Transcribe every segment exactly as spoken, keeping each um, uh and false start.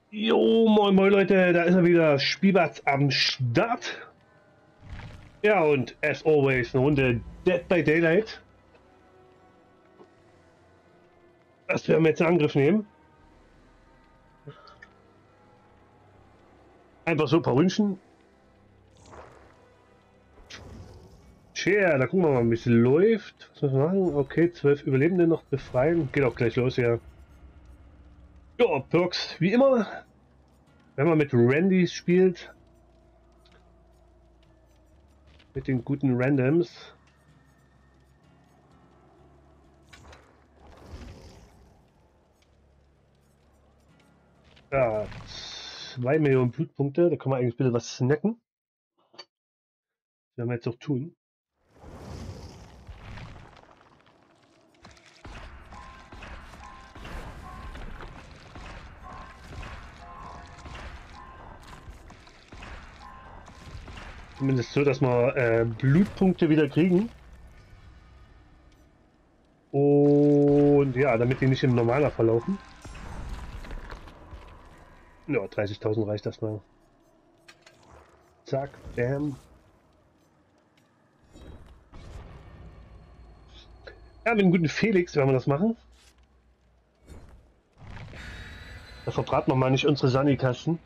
Jo, moin moin Leute, da ist er wieder, Spielbatz am Start. Ja, und as always eine Runde Dead by Daylight. Das werden wir jetzt in Angriff nehmen. Einfach so ein paar Ründchen. Tja, da gucken wir mal, wie es läuft. Was müssen wir machen? Okay, zwölf Überlebende noch befreien. Geht auch gleich los, ja. Ja, Perks, wie immer. Wenn man mit Randy spielt. Mit den guten Randoms. Ja, zwei Millionen Blutpunkte. Da kann man eigentlich ein bisschen was snacken. Das werden wir jetzt auch tun. Zumindest so, dass wir äh, Blutpunkte wieder kriegen. Und ja, damit die nicht im normaler verlaufen. Ja, dreißigtausend reicht das mal. Zack, bam. Ja, mit dem guten Felix werden wir das machen. Da verbraten wir mal nicht unsere Sunny-Kasten.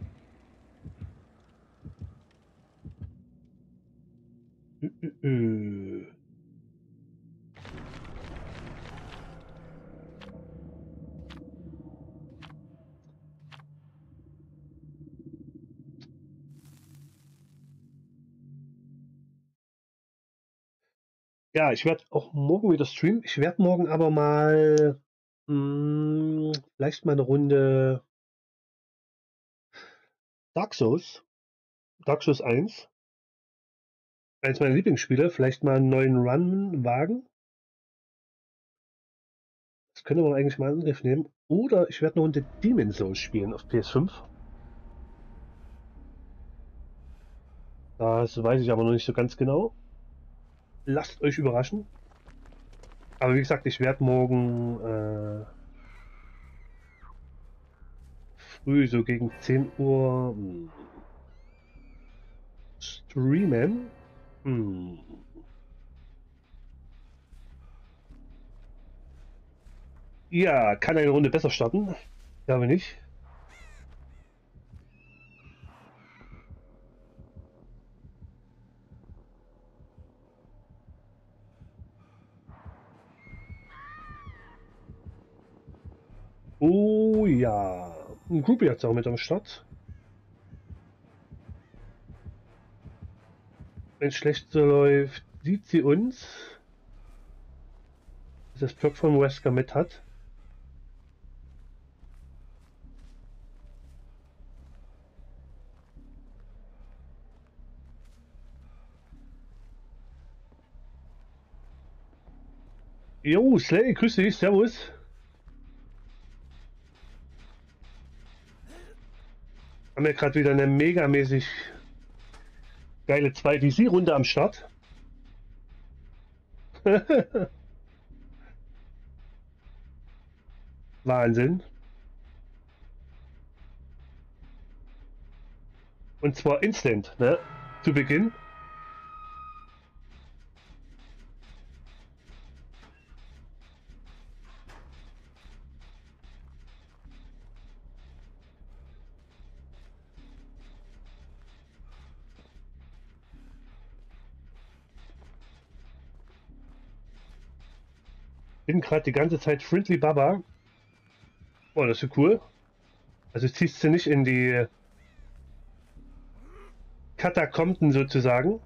Ü -ü -ü. Ja, ich werde auch morgen wieder streamen. Ich werde morgen aber mal mh, vielleicht mal eine Runde Dark Souls. Dark Souls eins. Eins meiner Lieblingsspiele. Vielleicht mal einen neuen Run wagen. Das könnte man eigentlich mal in Angriff nehmen. Oder ich werde eine Runde Demon's Souls spielen auf P S fünf. Das weiß ich aber noch nicht so ganz genau. Lasst euch überraschen. Aber wie gesagt, ich werde morgen äh, früh, so gegen zehn Uhr hm, streamen. Hm. Ja, kann eine Runde besser starten. Glaube nicht. Oh ja. Ein Groupie hat auch mit am Start. Wenn es schlecht so läuft, sieht sie uns, dass das Perk von Wesker mit hat. Jo, Slay, grüß dich, servus. Haben wir gerade wieder eine megamäßig geile zwei D C-Runde am Start. Wahnsinn. Und zwar instant, ne? Zu Beginn. Bin gerade die ganze Zeit Friendly Baba. Oh, das ist cool. Also ziehst du nicht in die Katakomben sozusagen.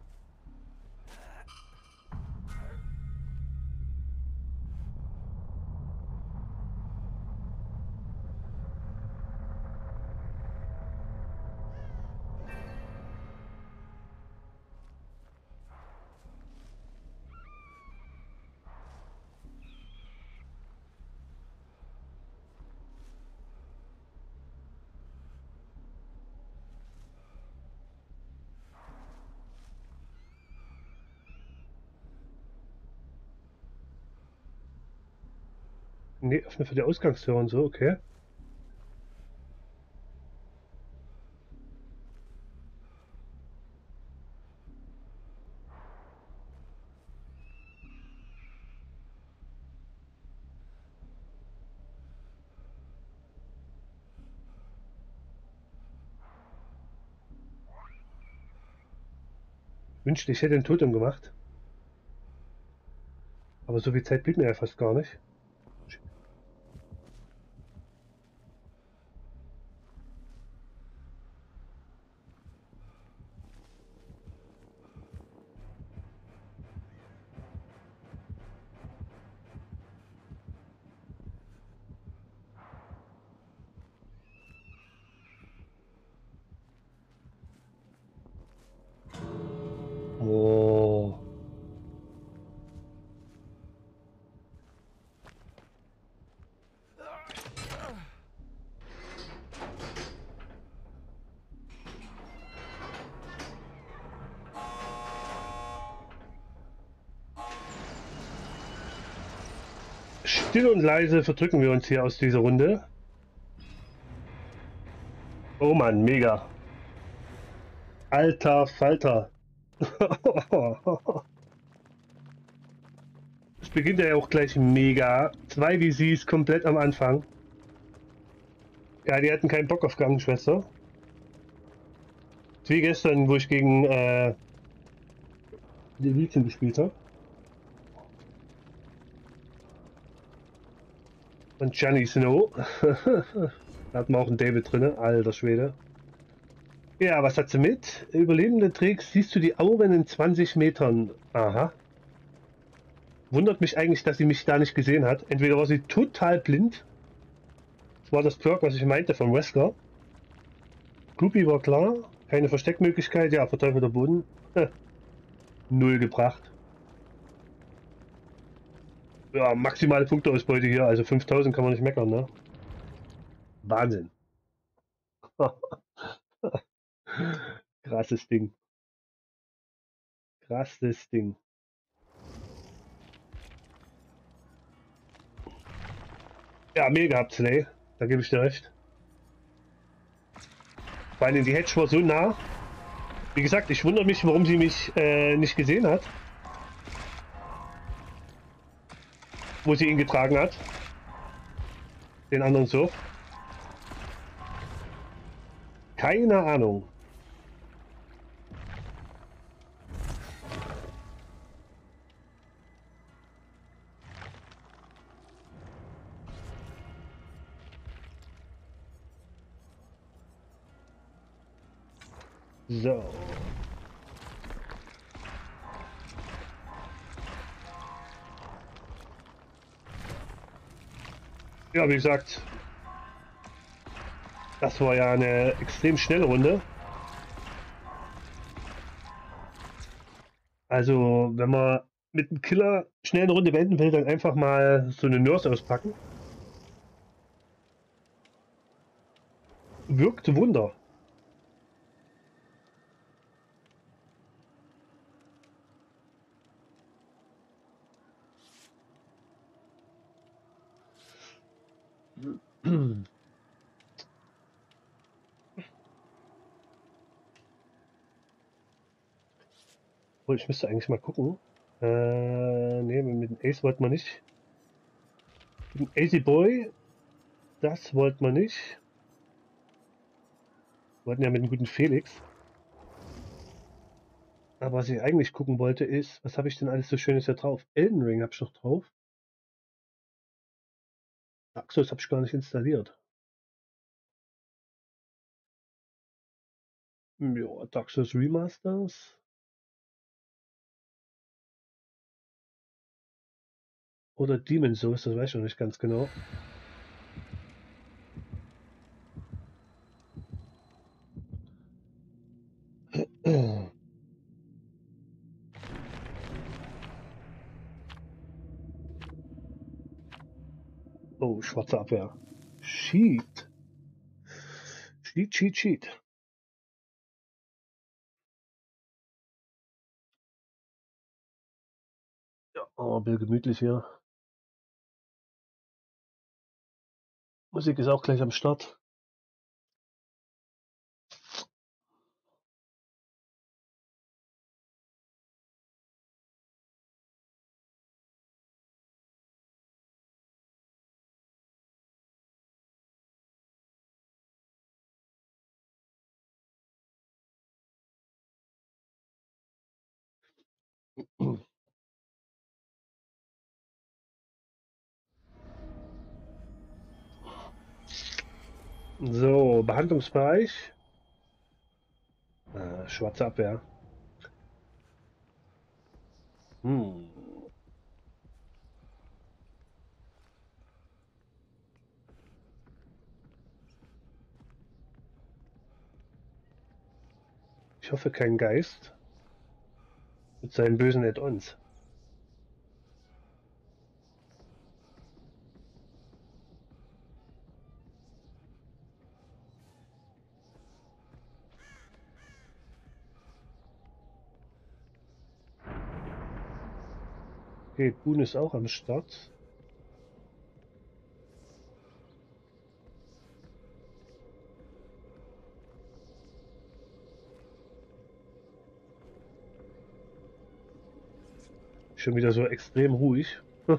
Ne, öffne für die Ausgangstür und so, okay. Wünschte, ich hätte ein Totem gemacht. Aber so viel Zeit blieb mir ja fast gar nicht. Oh. Still und leise verdrücken wir uns hier aus dieser Runde. Oh Mann, mega. Alter Falter. Es beginnt ja auch gleich mega. Zwei V Cs komplett am Anfang. Ja, die hatten keinen Bock auf Krankenschwester. Wie gestern, wo ich gegen äh, die Mädchen gespielt habe. Und Johnny Snow. Da hatten wir auch einen David drin, alter Schwede. Ja, was hat sie mit? Überlebende Tricks, siehst du die Augen in zwanzig Metern. Aha. Wundert mich eigentlich, dass sie mich da nicht gesehen hat. Entweder war sie total blind. Das war das Perk, was ich meinte vom Wrestler. Groupie war klar. Keine Versteckmöglichkeit. Ja, verteufelter Boden. Null gebracht. Ja, maximale Punkteausbeute hier. Also fünftausend kann man nicht meckern, ne? Wahnsinn. Krasses Ding. Krasses Ding. Ja, mega gehabt, Slay. Da gebe ich dir recht. Vor allem die Hedge war so nah. Wie gesagt, ich wundere mich, warum sie mich äh, nicht gesehen hat. Wo sie ihn getragen hat. Den anderen so. Keine Ahnung. So. Ja, wie gesagt, das war ja eine extrem schnelle Runde. Also, wenn man mit einem Killer schnell eine Runde beenden will, dann einfach mal so eine Nurse auspacken. Wirkt Wunder. Oh, ich müsste eigentlich mal gucken. Äh, nee, mit dem Ace wollten wir nicht. Mit dem Easy Boy, das wollten wir nicht. Wir wollten ja mit dem guten Felix. Aber was ich eigentlich gucken wollte ist, was habe ich denn alles so Schönes hier drauf? Elden Ring habe ich noch drauf. Dark Souls habe ich gar nicht installiert. Ja, Dark Souls Remasters. Oder Demon's Souls, das weiß ich noch nicht ganz genau. Oh, schwarze Abwehr. Cheat. Cheat, cheat, cheat. Ja, aber will gemütlich hier. Musik ist auch gleich am Start. So, Behandlungsbereich. Äh, schwarze Abwehr. Hm. Ich hoffe, kein Geist mit seinen bösen Add-ons. Okay, Boone ist auch am Start. Schon wieder so extrem ruhig.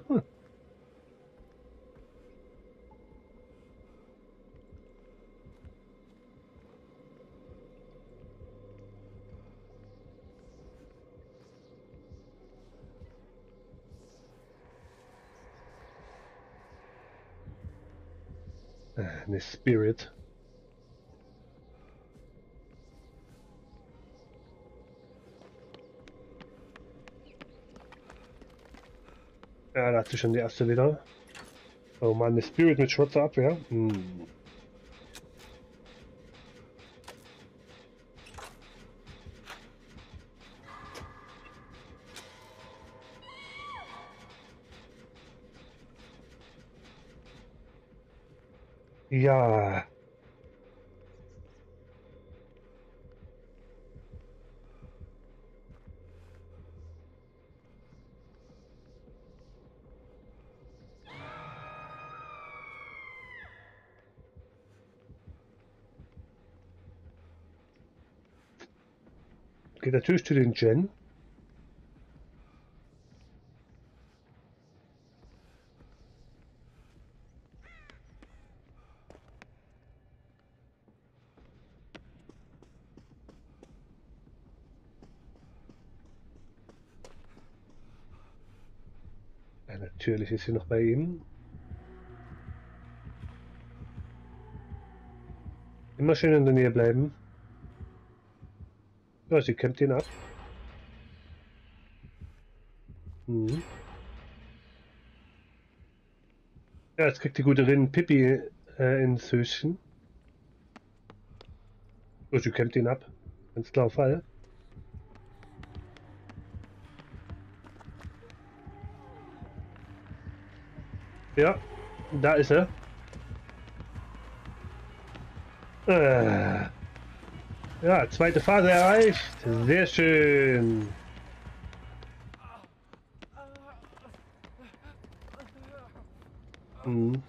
Eine Spirit. Ja, da hat sie schon die erste wieder. Oh Mann, eine Spirit mit schwarzer Abwehr. Hm. Ja. Geht natürlich zu den Gen. Ja, natürlich ist sie noch bei ihm. Immer schön in der Nähe bleiben. Ja, sie kämpft ihn ab. Mhm. Ja, jetzt kriegt die gute Rin Pippi äh, ins Höschen. Oh, sie kämpft ihn ab. Ganz klar Fall. Ja, da ist er. Äh, ja, zweite Phase erreicht. Sehr schön. Mhm.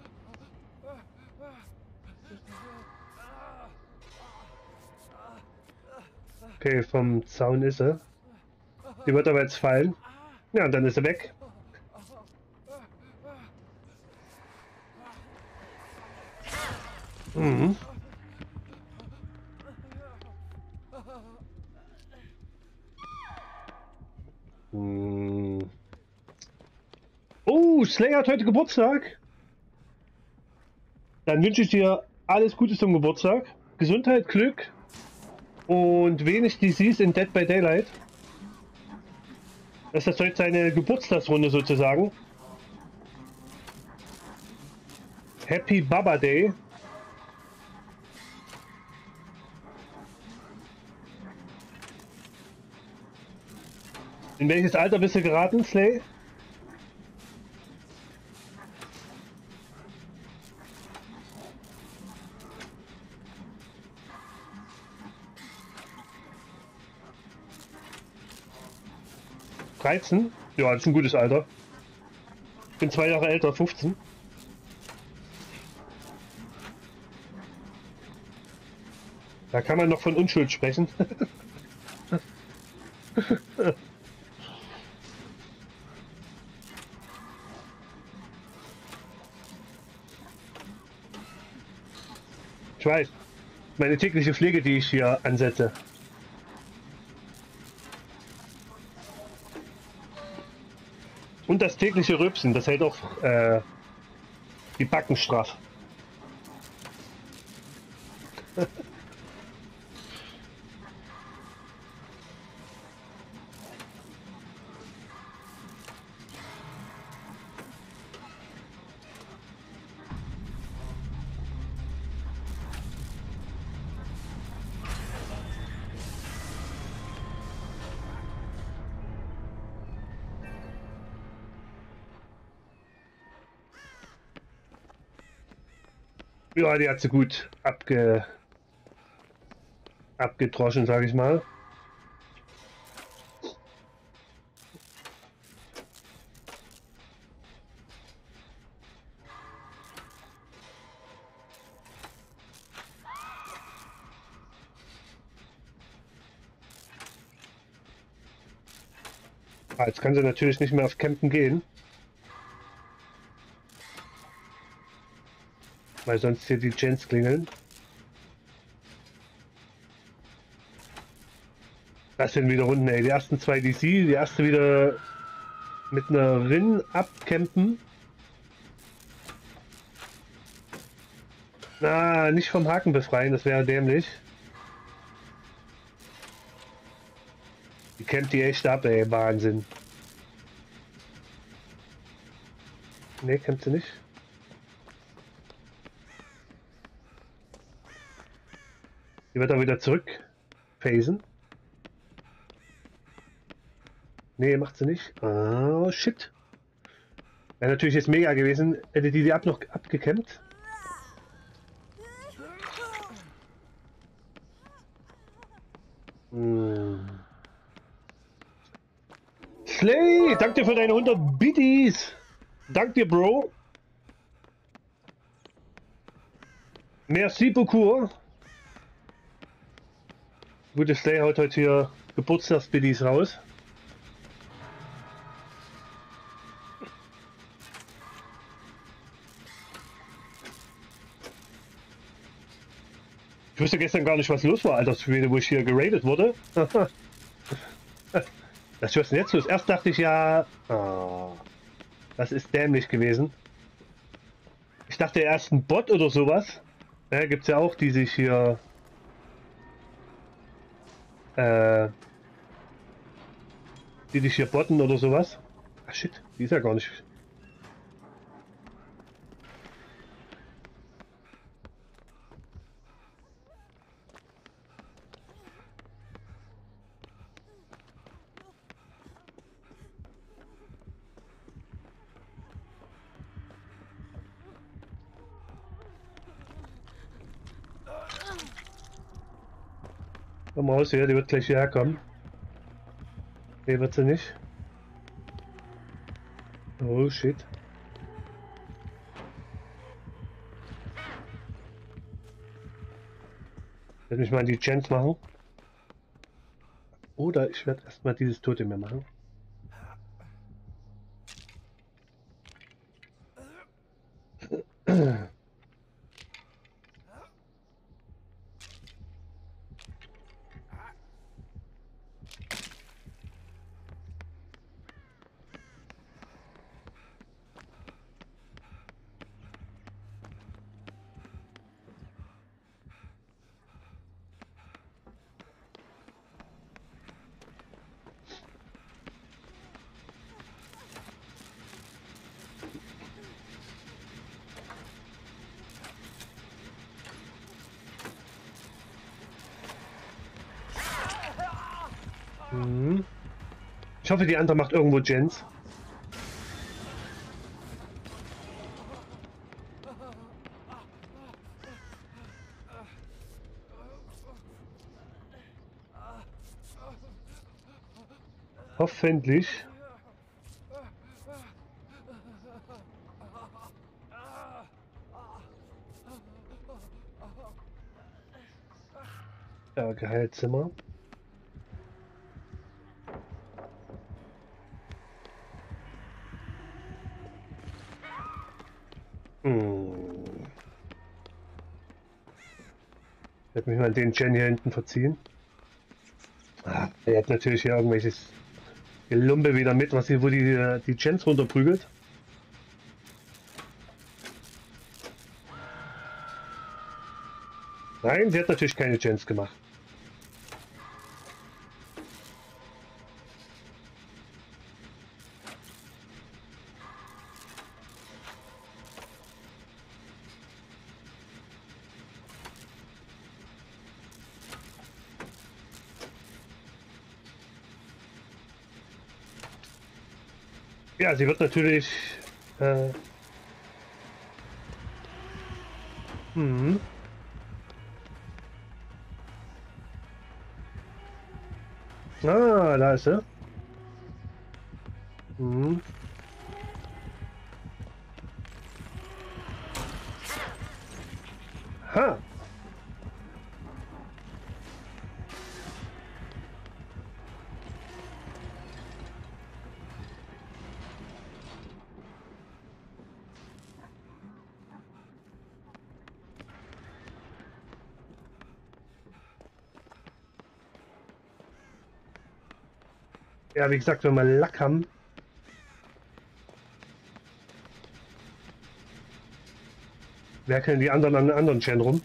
Okay, vom Zaun ist er. Die wird aber jetzt fallen. Ja, und dann ist er weg. Mhm. Mhm. Oh, Slayer hat heute Geburtstag. Dann wünsche ich dir alles Gute zum Geburtstag. Gesundheit, Glück und wenig D Cs in Dead by Daylight. Das ist heute seine Geburtstagsrunde sozusagen. Happy Baba Day. In welches Alter bist du geraten, Slay? dreizehn? Ja, das ist ein gutes Alter. Ich bin zwei Jahre älter, fünfzehn. Da kann man noch von Unschuld sprechen. Ich weiß. Meine tägliche Pflege, die ich hier ansetze. Und das tägliche Rülpsen, das hält auch äh, die Backen straff. Ja, die hat sie gut abge abgedroschen, sage ich mal. Ah, jetzt kann sie natürlich nicht mehr auf Campen gehen. Weil sonst hier die Gens klingeln. Das sind wieder Runden, ey. Die ersten zwei D C, die erste wieder mit einer Rin abcampen. Na, nicht vom Haken befreien, das wäre dämlich. Die campt die echt ab, ey. Wahnsinn. Ne, campt sie nicht. Die wird auch wieder zurück phasen. Nee, macht sie nicht. Oh, shit. Wäre natürlich jetzt mega gewesen, hätte die die ab noch abgekämmt. Hm. Slay, danke dir für deine hundert Biddies. Dank dir, Bro. Merci beaucoup. Gute Slay haut heute hier Geburtstagsbiddies raus. Ich wusste gestern gar nicht, was los war, Alter, wo ich hier geradet wurde. Das ist jetzt los. Erst dachte ich ja, oh, das ist dämlich gewesen. Ich dachte erst ein Bot oder sowas. Ja, gibt es ja auch, die sich hier äh, die dich hier botten oder sowas. Ach shit, die ist ja gar nicht. Komm raus hier, die wird gleich hierher kommen. Nee, wird sie nicht. Oh shit. Ich werde mich mal in die Chance machen. Oder ich werde erstmal dieses Tote mehr machen. Ich hoffe, die andere macht irgendwo Gens. Hoffentlich. Ja, geheilt Zimmer. Hm. Ich werde mich mal den Gen hier hinten verziehen. Ah, er hat natürlich hier irgendwelches Lumpe wieder mit, was hier, wo die, die Gens runterprügelt. Nein, sie hat natürlich keine Gens gemacht. Ja, sie wird natürlich... Äh, hm. Ah, da ist sie. Hm. Ha! Ja, wie gesagt, wenn wir Lack haben. Werkeln die anderen an anderen Gen rum.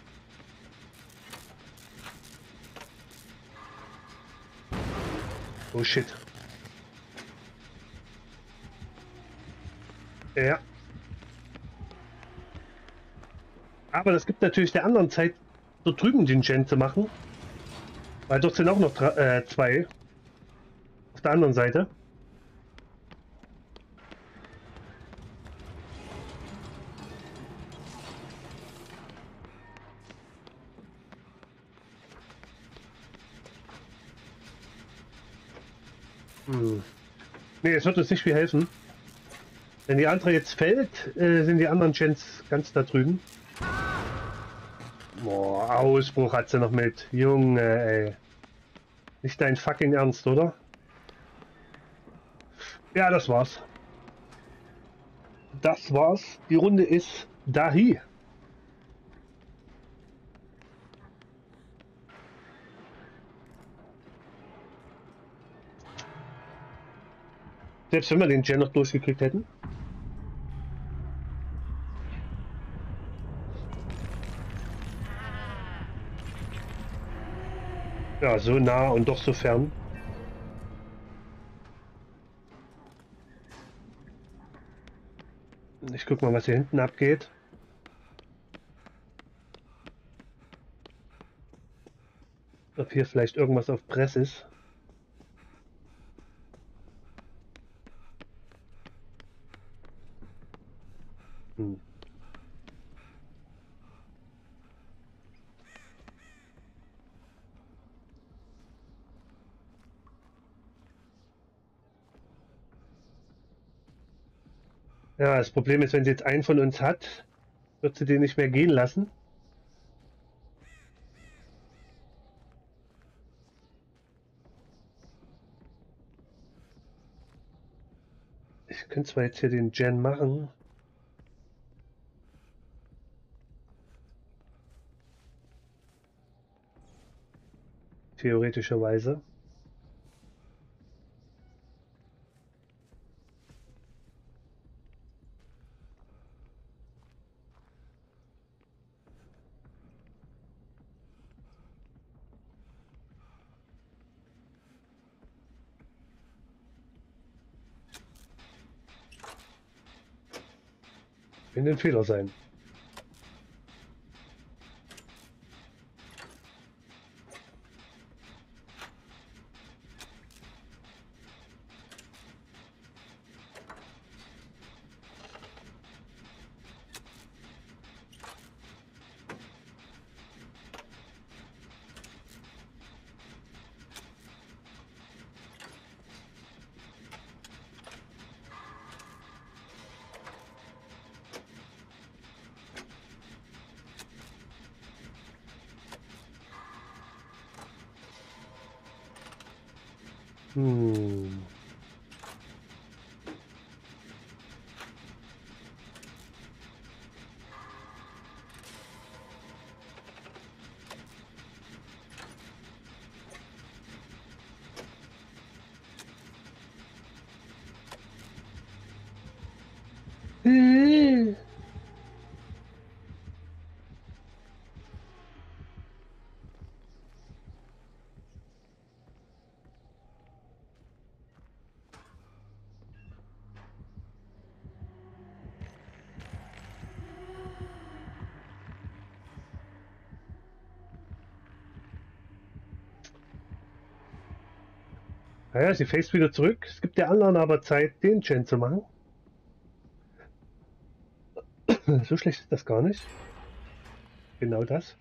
Oh shit. Ja. Aber das gibt natürlich der anderen Zeit, so drüben den Gen zu machen. Weil dort sind auch noch äh, zwei. Auf der anderen Seite. Hm. Nee, es wird uns nicht viel helfen. Wenn die andere jetzt fällt, äh, sind die anderen Gens ganz da drüben. Boah, Ausbruch hat sie noch mit. Junge, ey. Nicht dein fucking Ernst, oder? Ja, das war's. Das war's. Die Runde ist dahi. Selbst wenn wir den Gen noch durchgekriegt hätten. Ja, so nah und doch so fern. Ich guck mal, was hier hinten abgeht. Ob hier vielleicht irgendwas auf Press ist. Hm. Ja, das Problem ist, wenn sie jetzt einen von uns hat, wird sie den nicht mehr gehen lassen. Ich könnte zwar jetzt hier den Gen machen. Theoretischerweise. Kann ein Fehler sein. Hm. Naja, sie face wieder zurück. Es gibt der anderen aber Zeit, den Gen zu machen. So schlecht ist das gar nicht. Genau das.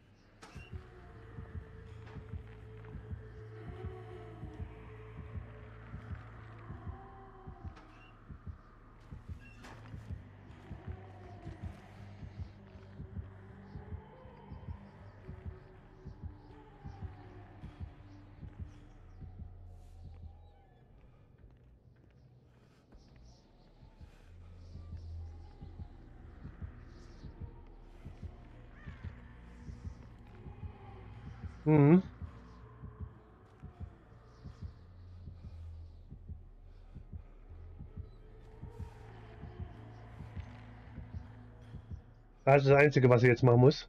Mhm. Das ist das Einzige, was ich jetzt machen muss.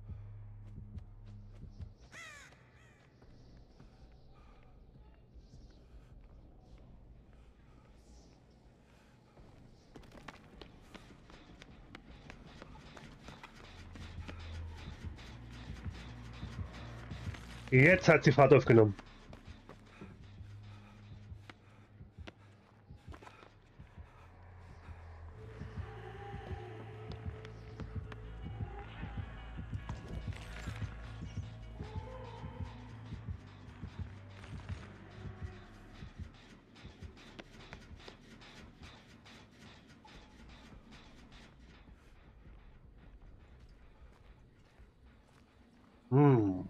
Jetzt hat sie Fahrt aufgenommen. Hm.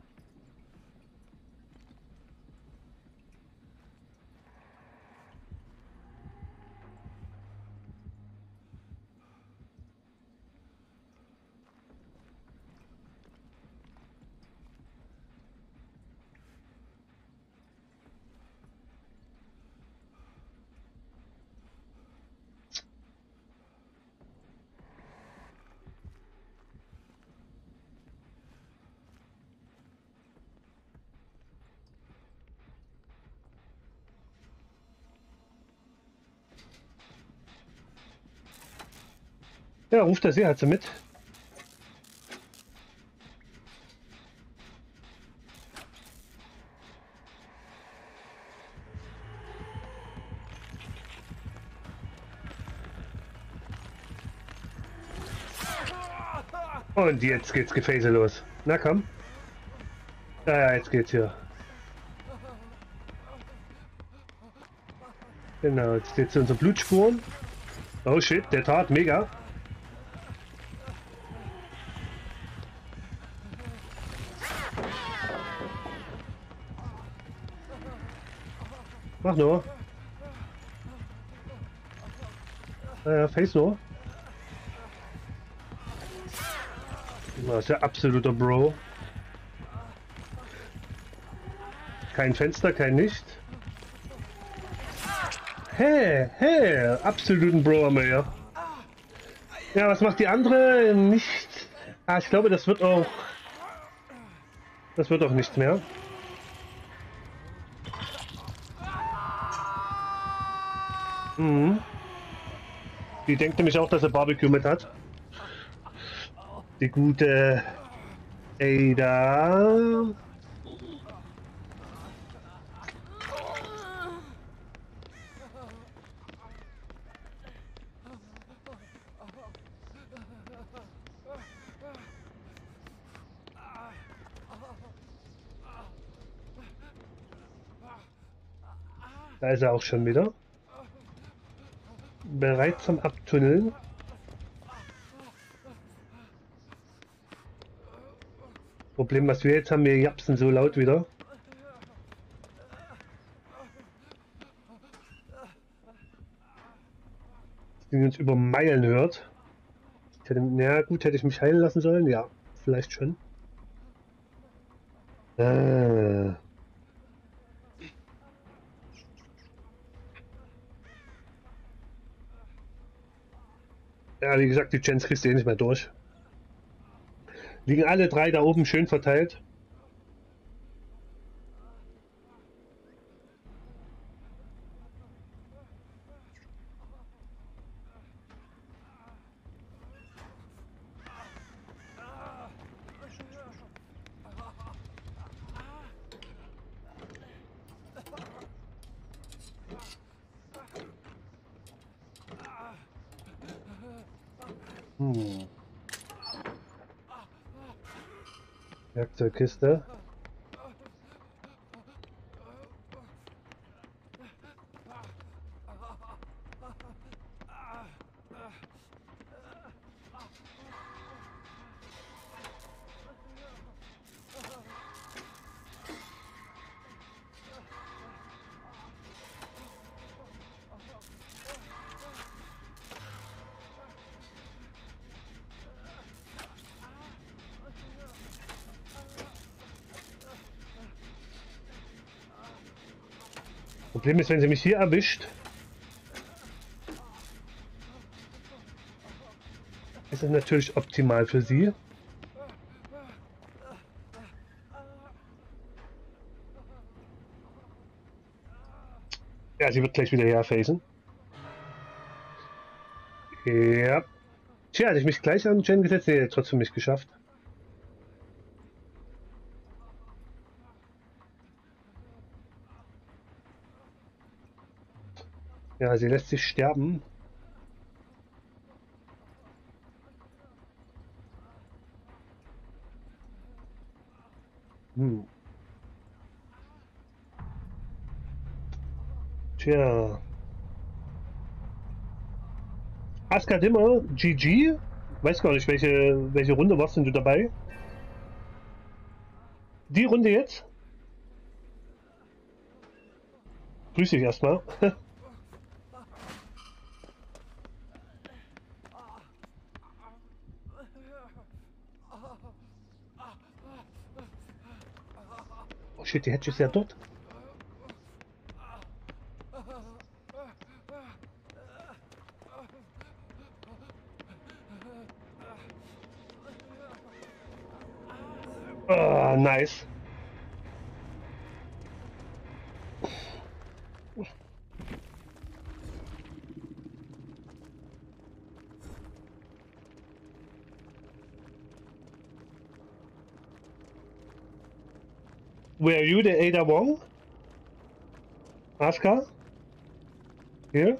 Ja, ruft er sie halt so mit. Und jetzt geht's Gefäße los. Na komm. Ja, ja, jetzt geht's hier. Genau, jetzt steht unsere Blutspuren. Oh shit, der tat mega. Mach nur. Naja, face nur. Das ist ja absoluter Bro. Kein Fenster, kein Licht. Hey, hey, absoluten Bro haben wir ja. Ja, was macht die andere? Nicht. Ah, ich glaube, das wird auch. Das wird auch nichts mehr. Mhm. Die denkt nämlich auch, dass er Barbecue mit hat. Die gute Ada. Da ist er auch schon wieder. Bereit zum Abtunneln. Problem, was wir jetzt haben, wir japsen so laut wieder. Dass die uns über Meilen hört. Ich hätte, na gut, hätte ich mich heilen lassen sollen? Ja, vielleicht schon. Äh. Ja, wie gesagt, die Gens kriegst du eh nicht mehr durch. Liegen alle drei da oben schön verteilt. Hm. Werkzeugkiste. Problem ist, wenn sie mich hier erwischt, ist es natürlich optimal für sie. Ja, sie wird gleich wieder herfacen. Ja. Tja, hätte ich mich gleich an Jen gesetzt, nee, trotzdem nicht geschafft. Ja, sie lässt sich sterben. Hm. Tja. Aska Dimmer, G G. Weiß gar nicht, welche, welche Runde warst denn du dabei? Die Runde jetzt? Grüß dich erstmal. Oh shit, die Hedge ist ja dort. Ah, nice. Were you the Ada Wong? Asuka? Here?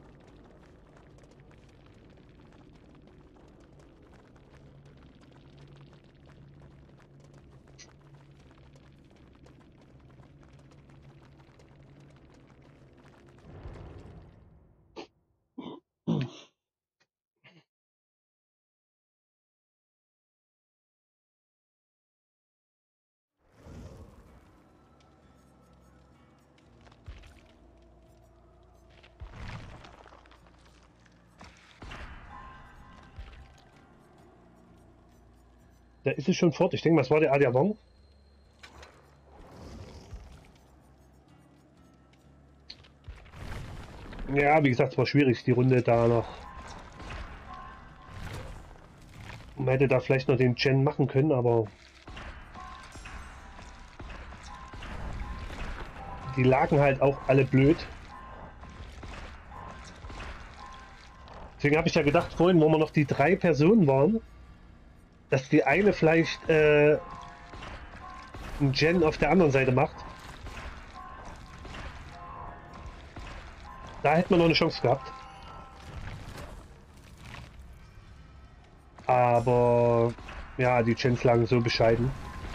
Da ist es schon fort. Ich denke, was war der Ada Wong? Ja, wie gesagt, es war schwierig, die Runde da noch. Man hätte da vielleicht noch den Gen machen können, aber die lagen halt auch alle blöd. Deswegen habe ich ja gedacht vorhin, wo wir noch die drei Personen waren, dass die eine vielleicht äh, einen Gen auf der anderen Seite macht. Da hätte man noch eine Chance gehabt. Aber ja, die Gens lagen so bescheiden.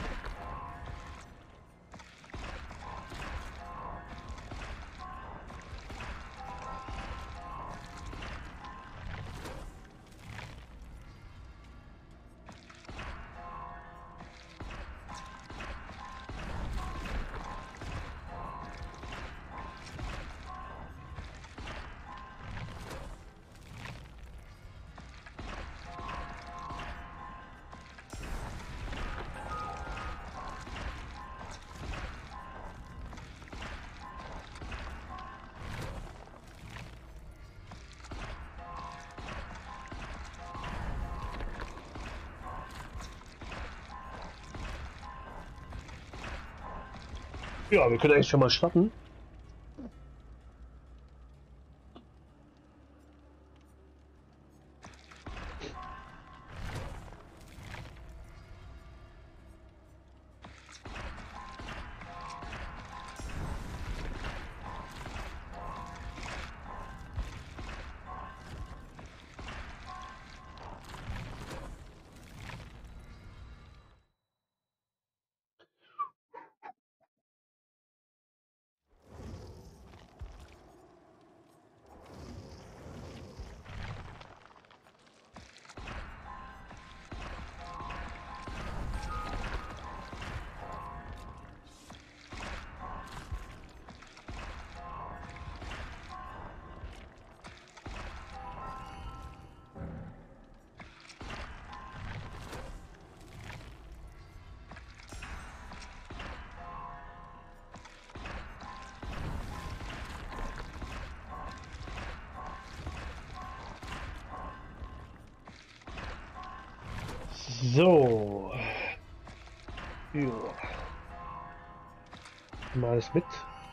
Ja, wir können eigentlich schon mal starten. So. Ja. Mal alles mit.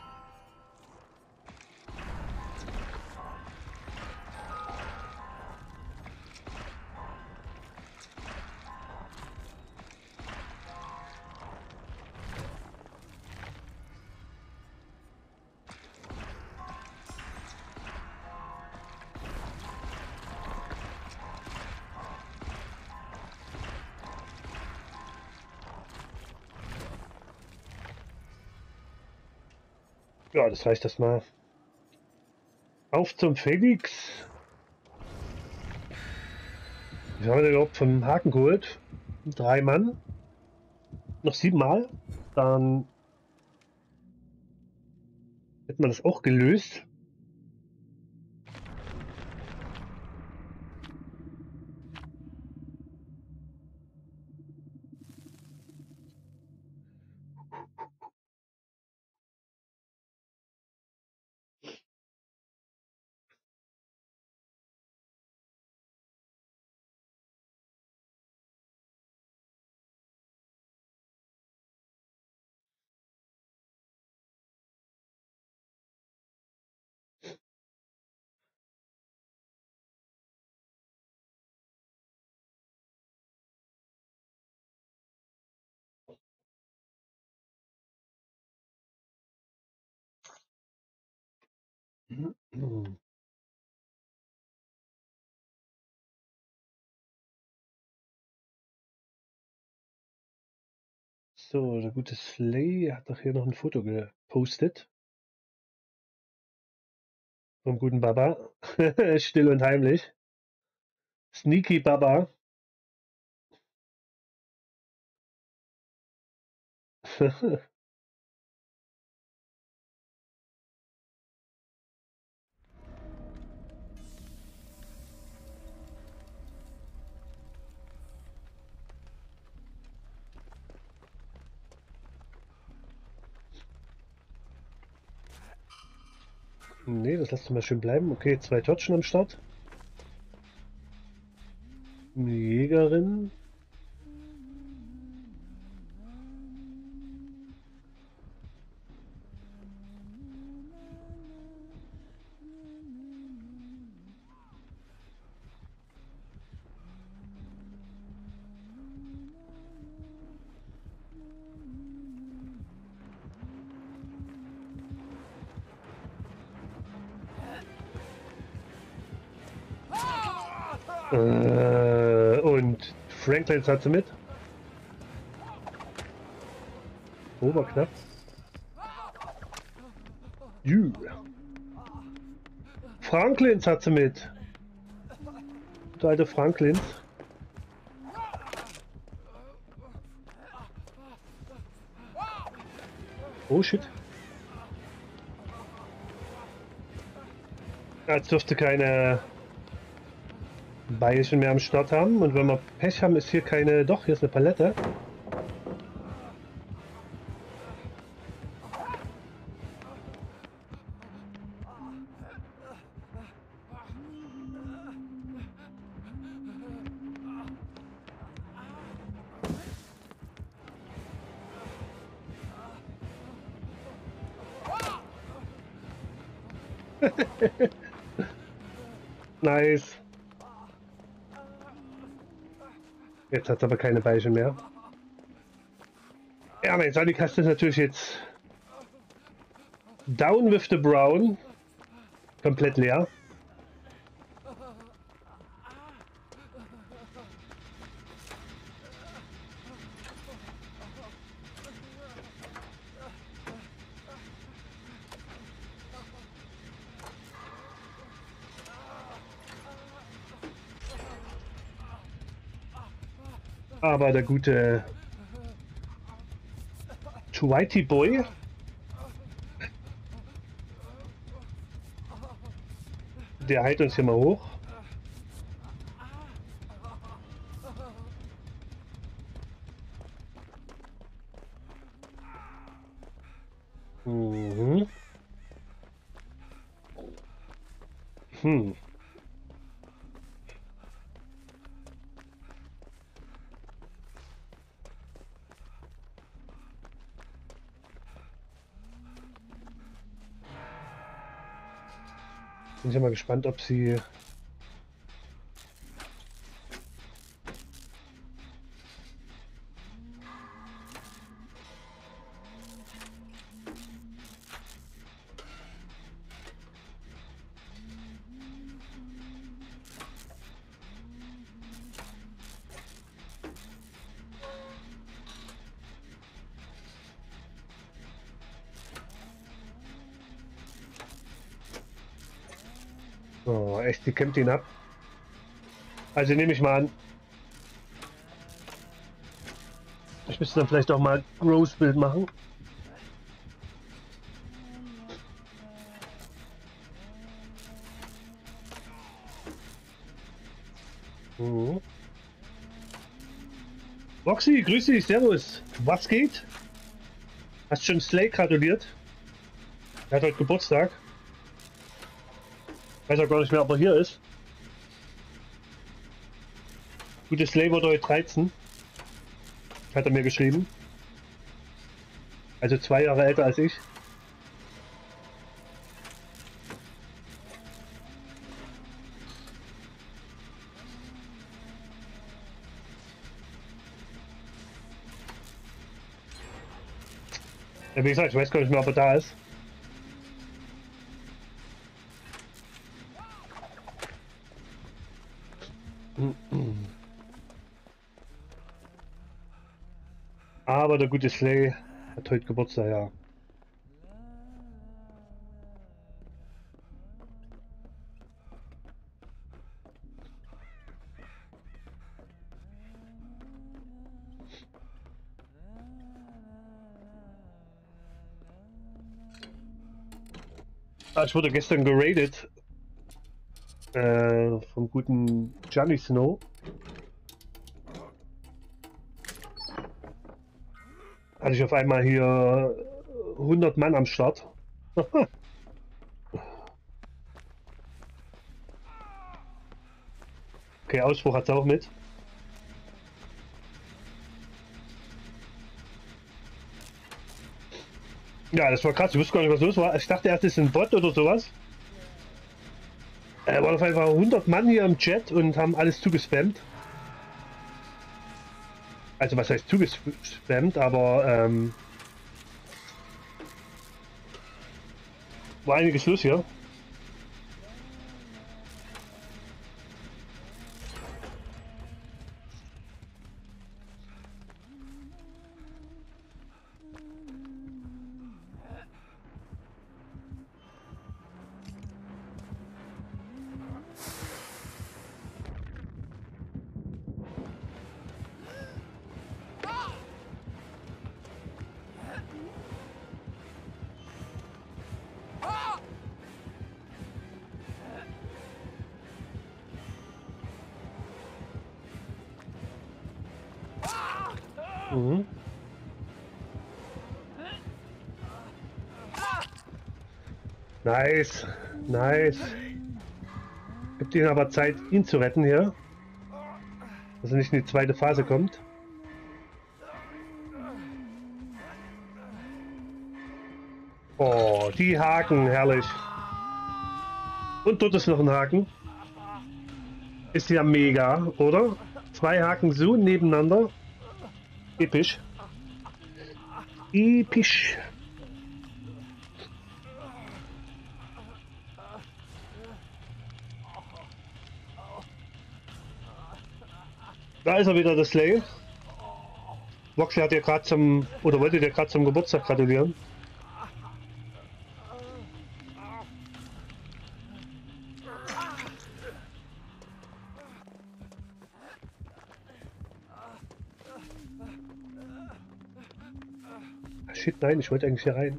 Ja, das reicht erstmal. Auf zum Felix. Wir haben den überhaupt vom Haken geholt. Drei Mann. Noch sieben Mal. Dann hätte man das auch gelöst. So, der gute Slay hat doch hier noch ein Foto gepostet. Vom guten Baba. Still und heimlich. Sneaky Baba. Nee, das lässt du mal schön bleiben. Okay, zwei Totschen am Start. Eine Jägerin. Äh, und Franklin hat sie mit. Oberknapp. Juh. Franklins hat sie mit. Du alte Franklins. Oh shit. Als dürfte keine Beilchen mehr am Start haben. Und wenn wir Pech haben, ist hier keine... Doch, hier ist eine Palette. Nice. Jetzt hat es aber keine Beilchen mehr. Ja, mein Sonic-Kasten ist natürlich jetzt down with the brown. Komplett leer. Aber der gute Whitey Boy der heilt uns hier mal hoch. Mhm. Hm. Bin ich ja mal gespannt, ob sie... Oh, echt, die kämpft ihn ab. Also nehme ich mal an. Ich müsste dann vielleicht auch mal ein Rose-Bild machen. Mhm. Roxy, grüß dich, servus. Was geht? Hast schon Slay gratuliert? Er hat heute Geburtstag. Weiß auch gar nicht mehr, ob er hier ist. Gute Slay wurde heute dreizehn. Hat er mir geschrieben. Also zwei Jahre älter als ich. Ja, wie gesagt, ich weiß gar nicht mehr, ob er da ist. Aber der gute Slay hat heute Geburtstag, ja. Ah, ich wurde gestern geradet äh, vom guten Johnny Snow. Hatte ich auf einmal hier hundert Mann am Start. Okay, Ausbruch hat es auch mit. Ja, das war krass. Ich wusste gar nicht, was los war. Ich dachte erst, es ist ein Bot oder sowas. Da waren auf einmal hundert Mann hier im Chat und haben alles zugespammt. Also was heißt zugespammt, aber ähm, war einiges los hier. Mhm. Nice, nice. Gibt ihnen aber Zeit, ihn zu retten hier. Dass er nicht in die zweite Phase kommt. Oh, die Haken, herrlich. Und dort ist noch ein Haken. Ist ja mega, oder? Zwei Haken so nebeneinander. Episch. Episch. Da ist er wieder, der Slay. Voxy hat dir gerade zum, oder wollte dir gerade zum Geburtstag gratulieren. Shit, nein, ich wollte eigentlich hier rein.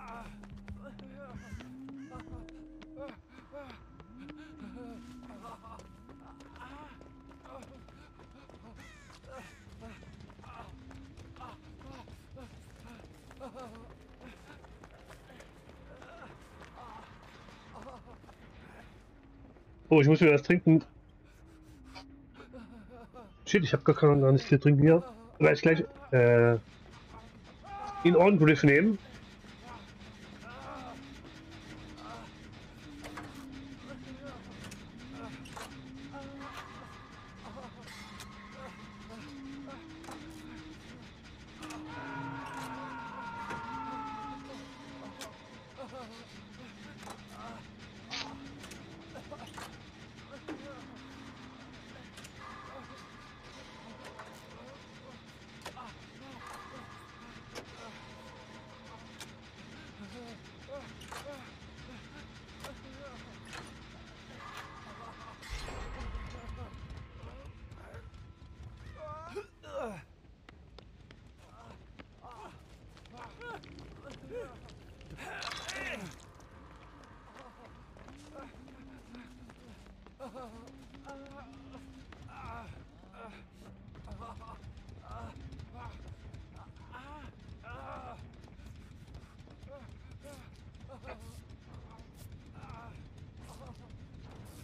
Oh, ich muss wieder was trinken. Shit, ich habe gar keinen gar nicht viel trinken hier. Werde ich gleich äh, in On-Griff nehmen.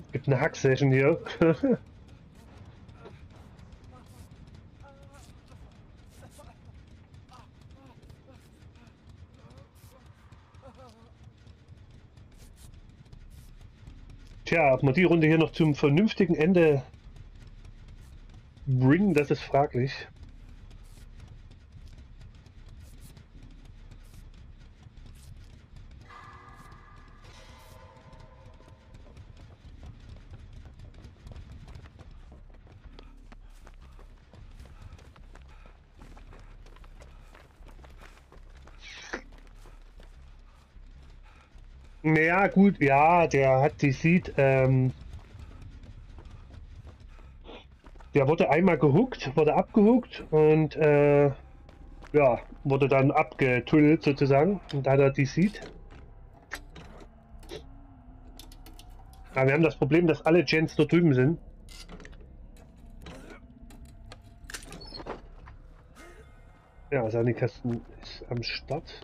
Gibt eine Hack-Session hier. Tja, ob wir die Runde hier noch zum vernünftigen Ende bringen, das ist fraglich. Naja, gut, ja, der hat die Seed, ähm, der wurde einmal gehuckt, wurde abgehuckt und äh, ja, wurde dann abgetunnelt sozusagen und da hat er die Seed. Aber wir haben das Problem, dass alle Gens dort drüben sind. Ja, Sanikasten ist am Start.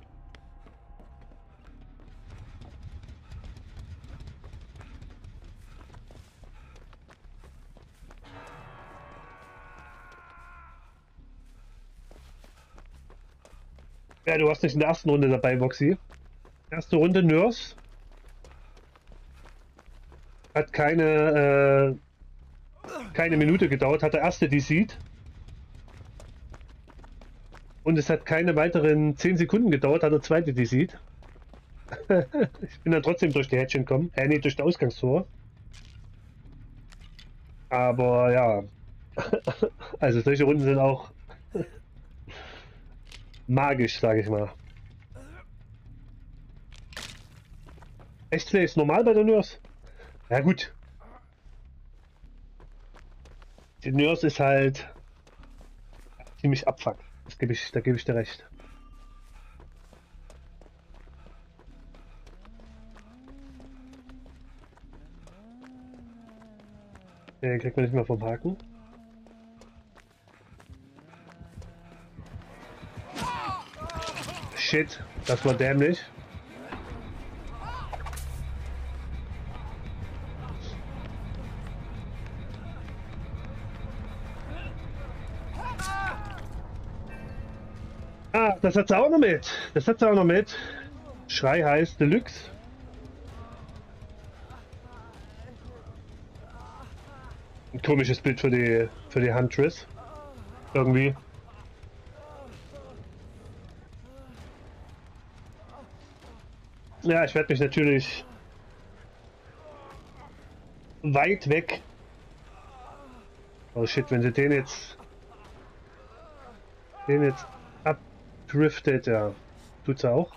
Ja, du warst nicht in der ersten Runde dabei, Voxy. Erste Runde Nurse. Hat keine, äh, keine Minute gedauert, hat der erste die Seed. Und es hat keine weiteren zehn Sekunden gedauert, hat der zweite die Seed. Ich bin dann trotzdem durch die Hätschen gekommen. Äh, nee, durch das Ausgangstor. Aber ja. Also solche Runden sind auch magisch, sage ich mal. Echtsplay ist normal bei der Nurse? Ja gut. Die Nurse ist halt ziemlich abfuck. Das gebe ich, da gebe ich dir recht. Den kriegt man nicht mehr vom Haken. Shit, das war dämlich. Ah, das hat sie auch noch mit. Das hat sie auch noch mit. Schrei heißt Deluxe. Ein komisches Bild für die für die Huntress. Irgendwie. Ja, ich werde mich natürlich weit weg. Oh shit, wenn sie den jetzt den jetzt abdriftet, ja, tut's auch.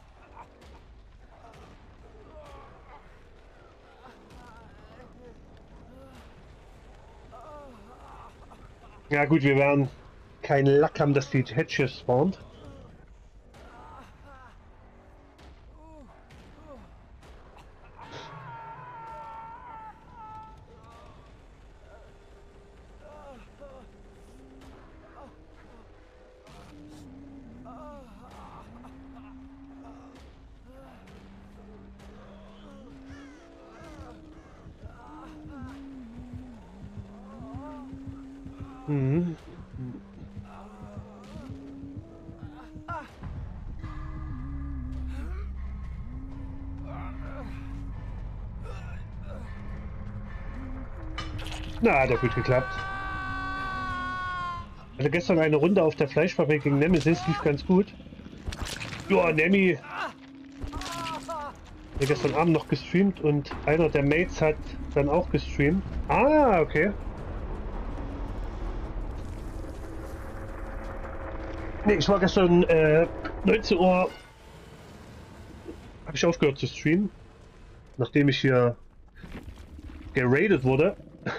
Ja gut, wir werden keinen Lack haben, dass die Hedges spawnt. Mhm. Na, hat ja gut geklappt. Also gestern eine Runde auf der Fleischfabrik gegen Nemesis, lief ganz gut. Ja, Nemi. Der gestern Abend noch gestreamt und einer der Mates hat dann auch gestreamt. Ah, okay. Nee, ich war gestern äh, neunzehn Uhr habe ich aufgehört zu streamen, nachdem ich hier geradet wurde.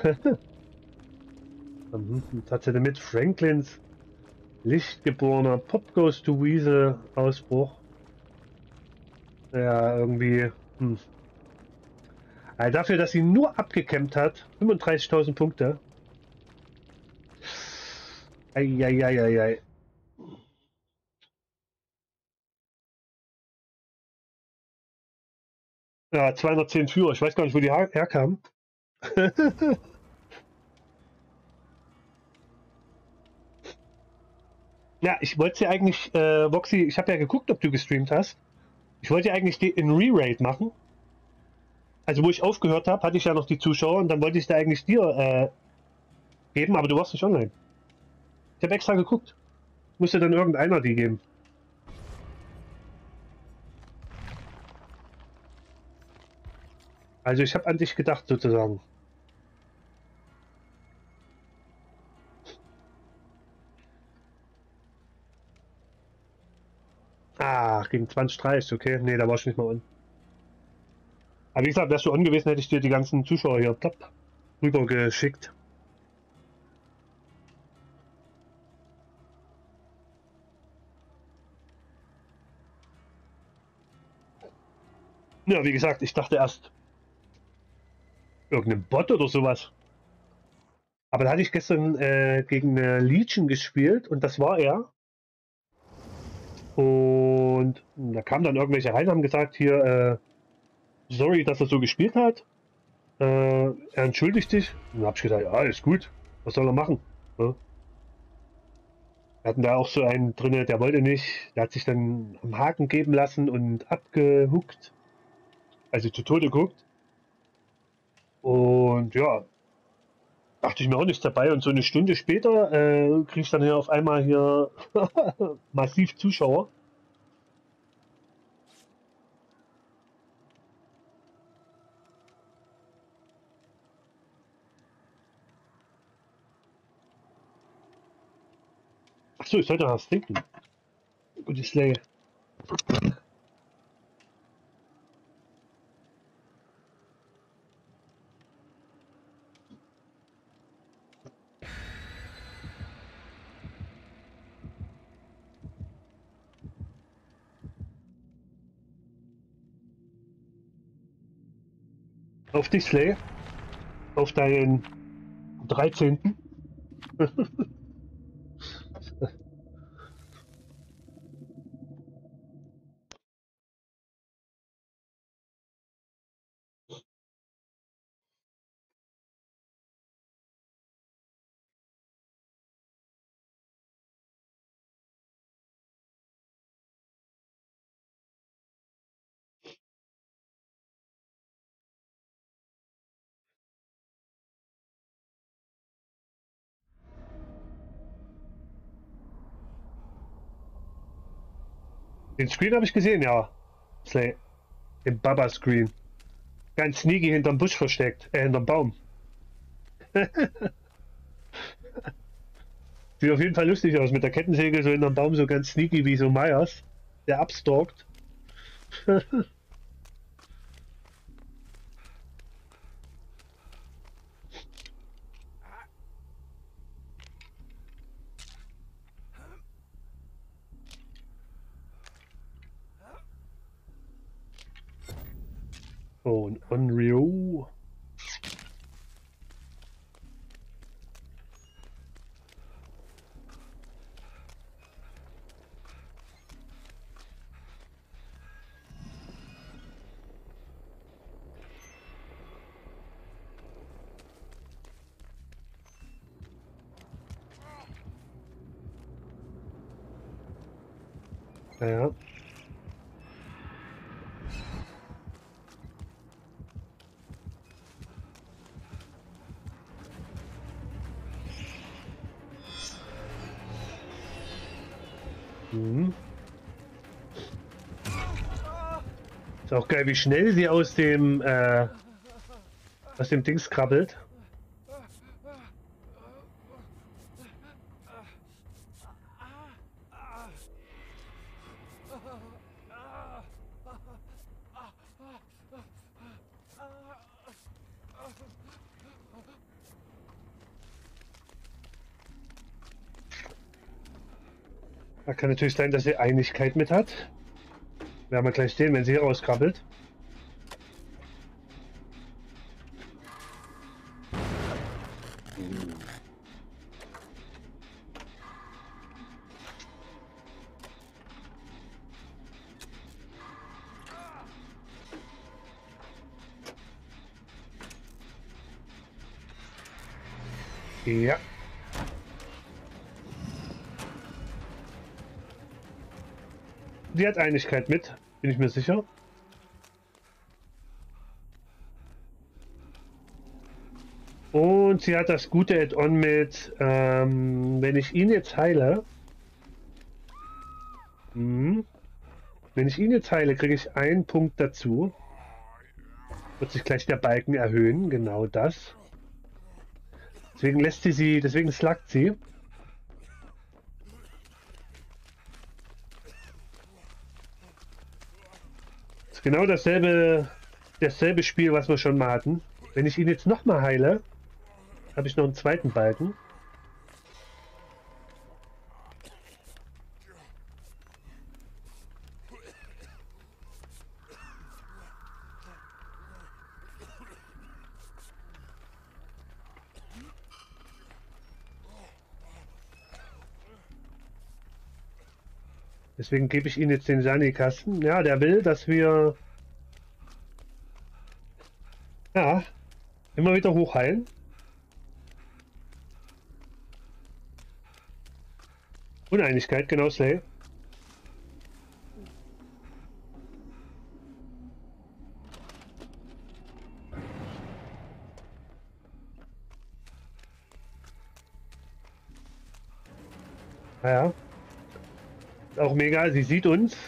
Tatsächlich mit Franklins Lichtgeborener Pop Goes to Weasel Ausbruch. Ja, irgendwie. Hm. Also dafür, dass sie nur abgekämpft hat, fünfunddreißigtausend Punkte. Eieieiei. Ja, zweihundertzehn Führer. Ich weiß gar nicht, wo die her herkamen. Ja, ich wollte ja eigentlich, äh, Voxy, ich habe ja geguckt, ob du gestreamt hast. Ich wollte ja eigentlich die in Re-Raid machen. Also wo ich aufgehört habe, hatte ich ja noch die Zuschauer und dann wollte ich da eigentlich dir äh, geben, aber du warst nicht online. Ich habe extra geguckt. Musste dann irgendeiner die geben. Also ich habe an dich gedacht sozusagen. Ah, gegen zwanzig dreißig, okay. Nee, da war ich nicht mal an. Aber wie gesagt, wärst du on gewesen, hätte ich dir die ganzen Zuschauer hier plopp, rüber geschickt. Ja, wie gesagt, ich dachte erst irgendein Bot oder sowas. Aber da hatte ich gestern äh, gegen eine Legion gespielt und das war er. Und da kamen dann irgendwelche rein, haben gesagt, hier, äh, sorry, dass er so gespielt hat. Äh, er entschuldigt dich. Und dann hab ich gedacht, ja, ist gut. Was soll er machen? Ja. Wir hatten da auch so einen drinne, der wollte nicht. Der hat sich dann am Haken geben lassen und abgehuckt. Also zu Tode geguckt. Und ja, dachte ich mir auch nichts dabei. Und so eine Stunde später äh, kriege ich dann hier auf einmal hier massiv Zuschauer. Achso, ich sollte noch was trinken. Gute Slay. Auf dich, Slay. Auf deinen dreizehnten. Den Screen habe ich gesehen, ja. Slay. Den Baba-Screen. Ganz sneaky hinterm Busch versteckt. Äh, hinterm Baum. Sieht auf jeden Fall lustig aus. Mit der Kettensäge so hinterm Baum, so ganz sneaky wie so Myers. Der abstalkt. Oh, ein Unreal. Ja. Mhm. Ist auch geil, wie schnell sie aus dem äh, aus dem Dings krabbelt. Da kann natürlich sein, dass sie Einigkeit mit hat. Werden wir gleich sehen, wenn sie hier rauskrabbelt. Ja. Die hat Einigkeit mit, bin ich mir sicher. Und sie hat das gute Add-on mit, ähm, wenn ich ihn jetzt heile, hm, wenn ich ihn jetzt heile, kriege ich einen Punkt dazu. Wird sich gleich der Balken erhöhen, genau das. Deswegen lässt sie sie, deswegen slackt sie. Das ist genau dasselbe, dasselbe Spiel, was wir schon mal hatten. Wenn ich ihn jetzt nochmal heile, habe ich noch einen zweiten Balken. Deswegen gebe ich ihm jetzt den Sani-Kasten. Ja, der will, dass wir ja, immer wieder hochheilen. Uneinigkeit, genau, Slay. Naja. Auch mega, sie sieht uns.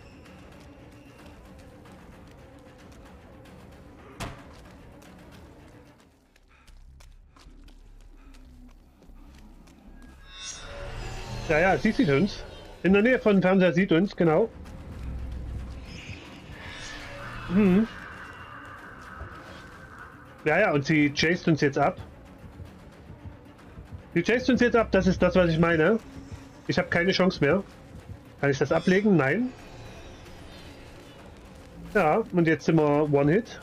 Ja, ja, sie sieht uns. In der Nähe von Fernseher sieht uns, genau. Mhm. Ja, ja, und sie chased uns jetzt ab. Sie chased uns jetzt ab, das ist das, was ich meine. Ich habe keine Chance mehr. Kann ich das ablegen? Nein. Ja, und jetzt sind wir One-Hit.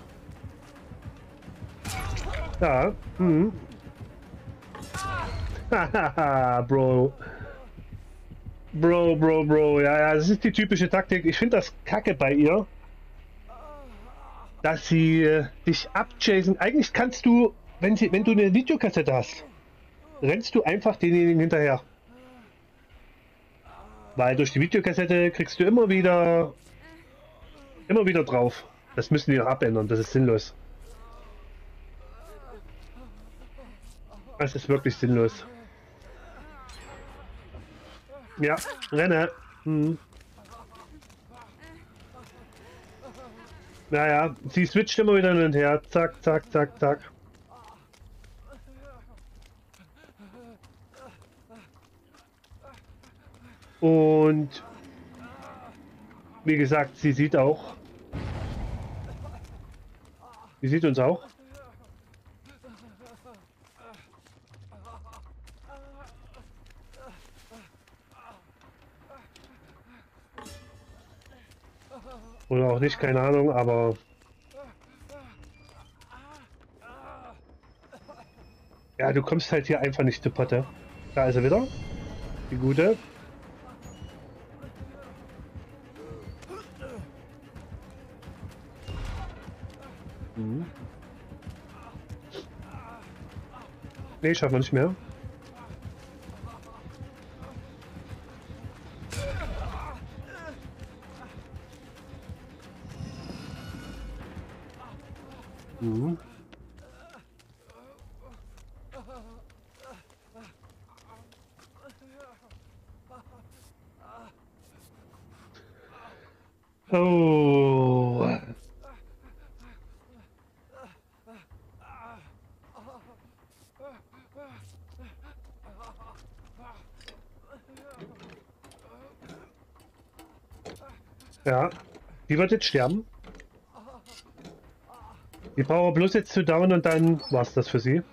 Ja, mhm. Hahaha, Bro. Bro, Bro, Bro. Ja, ja, das ist die typische Taktik. Ich finde das kacke bei ihr. Dass sie äh, dich abchasen. Eigentlich kannst du, wenn, sie, wenn du eine Videokassette hast, rennst du einfach denjenigen hinterher. Weil durch die Videokassette kriegst du immer wieder, immer wieder drauf. Das müssen die auch abändern, das ist sinnlos. Das ist wirklich sinnlos. Ja, renne. Hm. Naja, sie switcht immer wieder hin und her. Zack, zack, zack, zack. Und wie gesagt, sie sieht auch. Sie sieht uns auch. Oder auch nicht, keine Ahnung, aber... Ja, du kommst halt hier einfach nicht zu Potte. Da ist er wieder. Die gute. Mhm. Nee, schaffen wir nicht mehr. Mhm. Oh. Ja, die wird jetzt sterben. Die braucht bloß jetzt zu down und dann war's das für sie.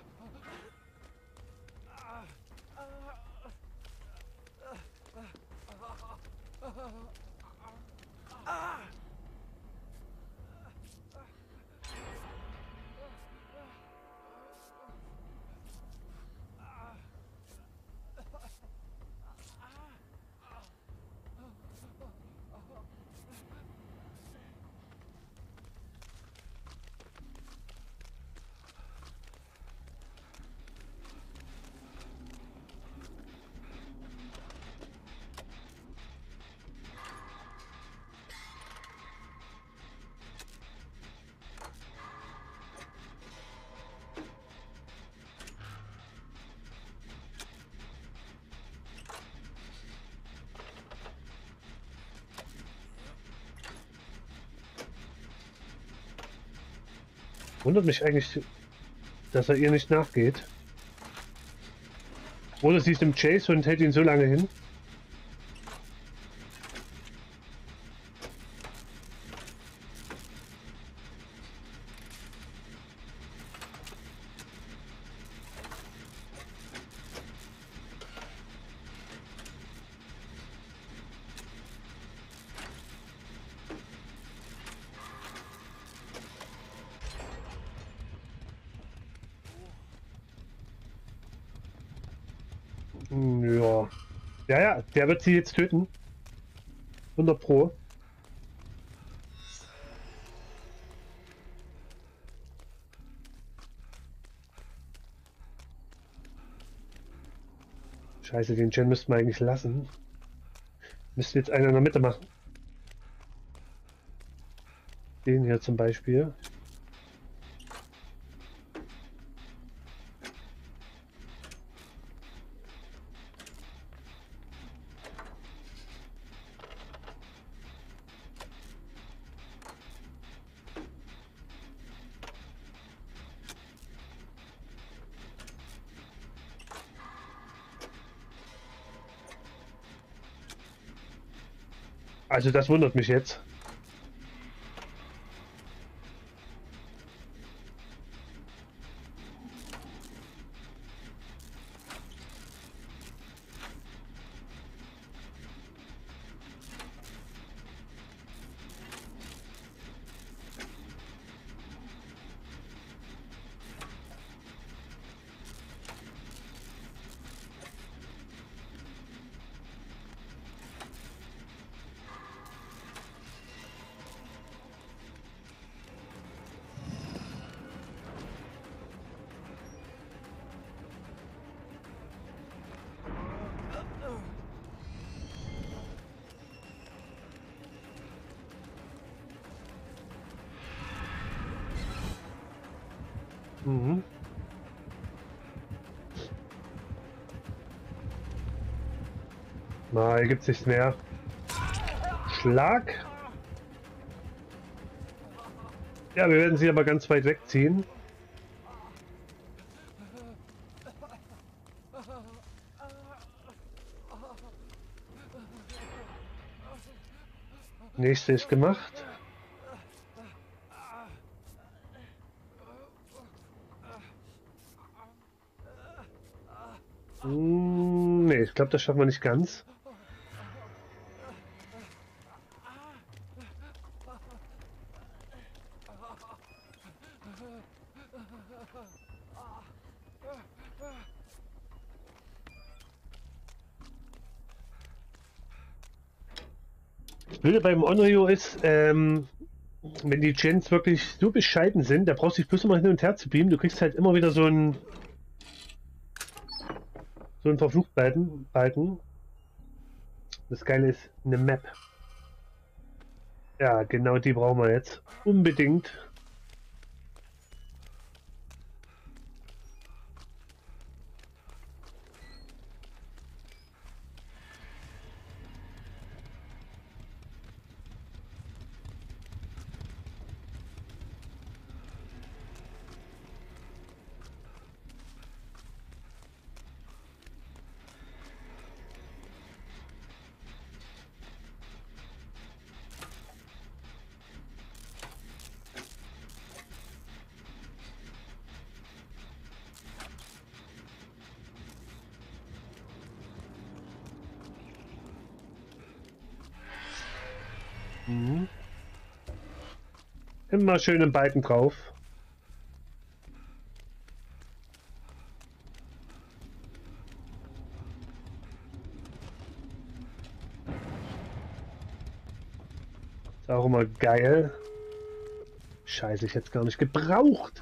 Wundert mich eigentlich, dass er ihr nicht nachgeht. Oder sie ist im Chase und hält ihn so lange hin. Ja. Ja, ja, der wird sie jetzt töten. hundert Pro. Scheiße, den Gen müssten wir eigentlich lassen. Müsste jetzt einer in der Mitte machen. Den hier zum Beispiel. Also das wundert mich jetzt. Mhm. Na, hier gibt's nichts mehr. Schlag. Ja, wir werden sie aber ganz weit wegziehen. Nächste ist gemacht. Hm, nee, ich glaube, das schaffen wir nicht ganz. Das Blöde beim Onryo ist, ähm, wenn die Gens wirklich so bescheiden sind, da brauchst du dich bloß immer hin und her zu beamen. Du kriegst halt immer wieder so ein so ein Verfluchtbalken. Balken. Das Geile ist eine Map. Ja, genau die brauchen wir jetzt. Unbedingt. Mhm. Immer schön im Balken drauf. Ist auch immer geil. Scheiße, ich hätte es gar nicht gebraucht.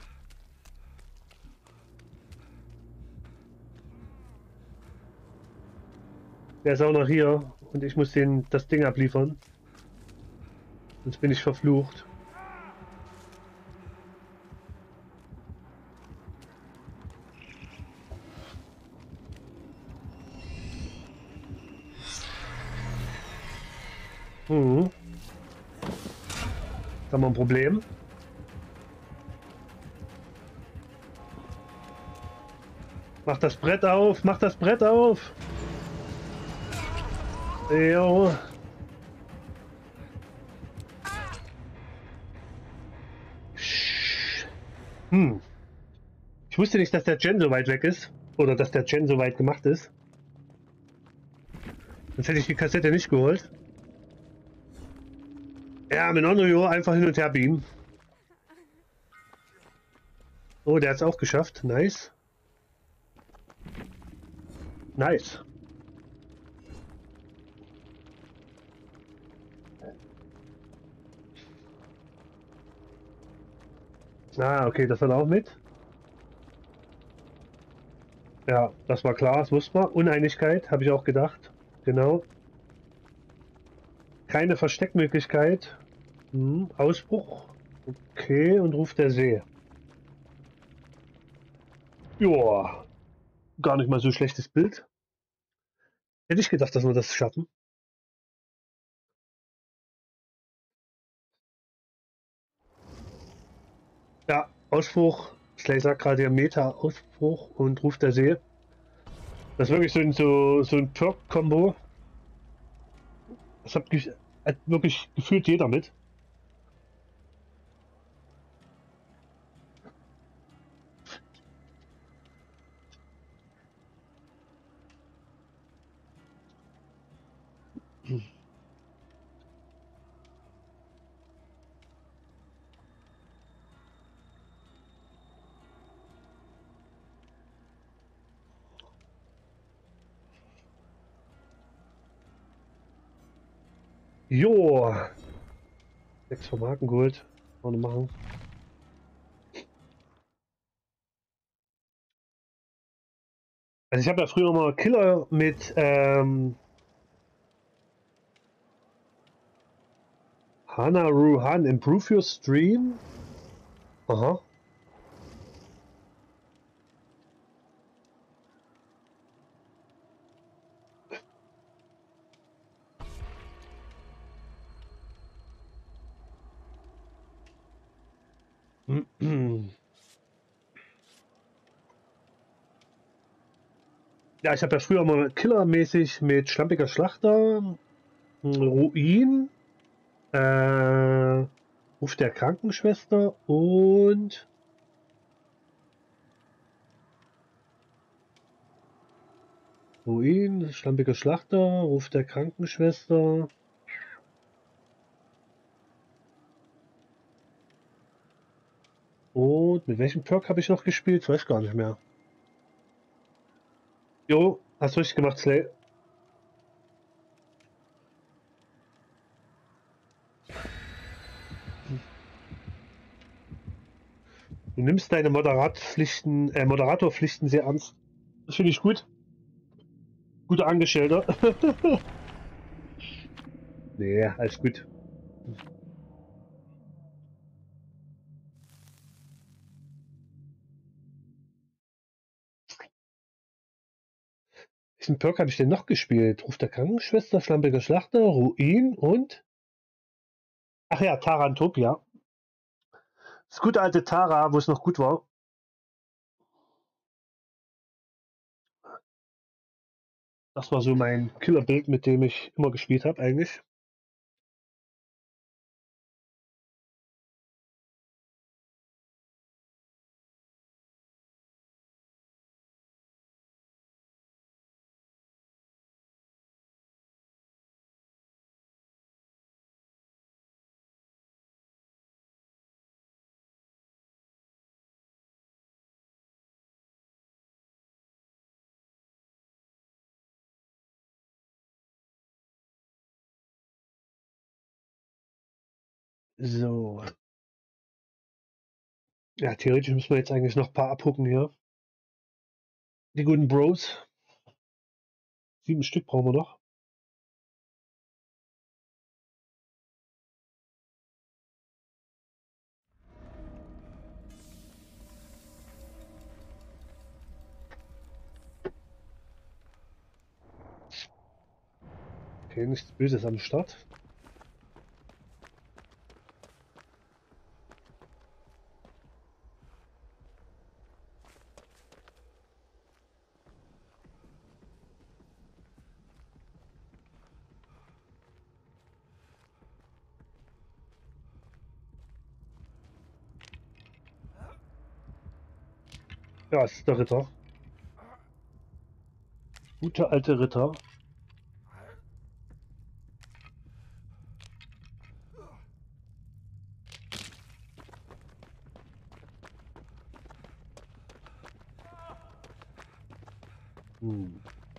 Der ist auch noch hier und ich muss den das Ding abliefern. Sonst bin ich verflucht. Mhm. Da haben wir ein Problem. Mach das Brett auf, mach das Brett auf. Jo. Hm. Ich wusste nicht, dass der Gen so weit weg ist. Oder dass der Gen so weit gemacht ist. Sonst hätte ich die Kassette nicht geholt. Ja, mit Onryo einfach hin und her beamen. Oh, der hat es auch geschafft. Nice. Nice. Ah, okay, das war auch mit. Ja, das war klar, das wusste man. Uneinigkeit, habe ich auch gedacht. Genau. Keine Versteckmöglichkeit. Hm, Ausbruch. Okay, und Ruf der See. Joa, gar nicht mal so schlechtes Bild. Hätte ich gedacht, dass wir das schaffen. Ja, Ausbruch, Slay sagt gerade ja Meta, Ausbruch und Ruf der See. Das ist wirklich so ein, so, so ein Perk-Kombo. Das hat, ge- hat wirklich gefühlt jeder mit. Jo, sechs vom Haken geholt. Wollen wir machen. Also ich habe ja früher mal Killer mit ähm, Hana Ruhan Improve Your Stream. Aha. Ja, ich habe ja früher mal Killer-mäßig mit Schlampiger Schlachter, Ruin, äh, Ruf der Krankenschwester und Ruin, Schlampiger Schlachter, Ruf der Krankenschwester. Und mit welchem Perk habe ich noch gespielt? Weiß gar nicht mehr. Jo, hast richtig gemacht, Slay. Du nimmst deine Moderatpflichten, äh, Moderatorpflichten sehr ernst. Das finde ich gut. Guter Angestellter. Nee, alles gut. Welchen Perk habe ich denn noch gespielt? Ruf der Krankenschwester, Schlampiger Schlachter, Ruin und... Ach ja, Tarantopia. Das gute alte Tara, wo es noch gut war. Das war so mein Killerbild, mit dem ich immer gespielt habe eigentlich. So. Ja, theoretisch müssen wir jetzt eigentlich noch ein paar abhucken hier. Die guten Bros. Sieben Stück brauchen wir noch. Okay, nichts Böses am Start. Ja, es ist der Ritter. Gute alte Ritter. Hm.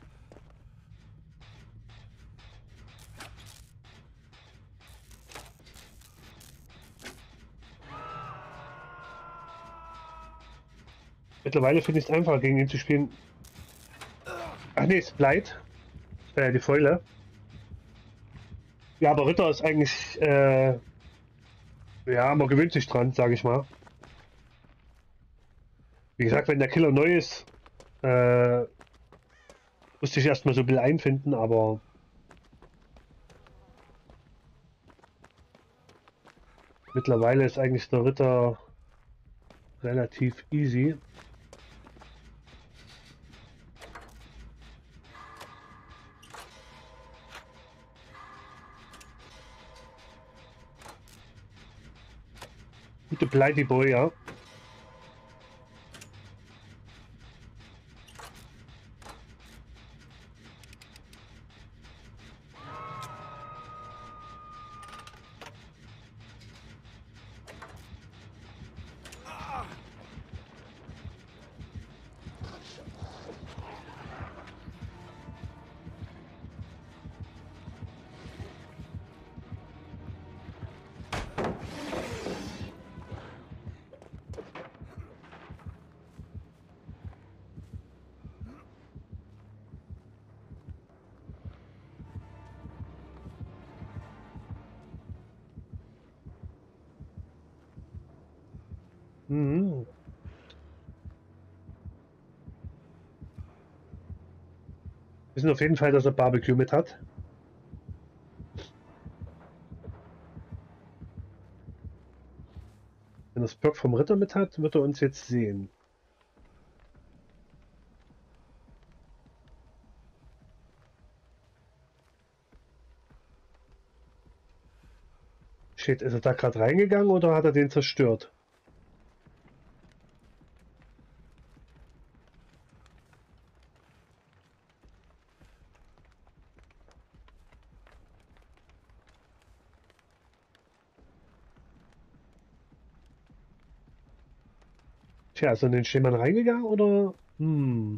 Mittlerweile finde ich es einfacher, gegen ihn zu spielen. Ach nee, es bleibt. Äh, die Fäule. Ja, aber Ritter ist eigentlich, äh, ja, man gewöhnt sich dran, sage ich mal. Wie gesagt, wenn der Killer neu ist, äh, musste ich erstmal so ein bisschen einfinden, aber mittlerweile ist eigentlich der Ritter relativ easy. Gute Blighty Boy, ja. Mhm. Wir wissen auf jeden Fall, dass er Barbecue mit hat. Wenn er das Perk vom Ritter mit hat, wird er uns jetzt sehen. Shit, ist er da gerade reingegangen oder hat er den zerstört? Tja, ist er in den Schneemann reingegangen oder? Hm.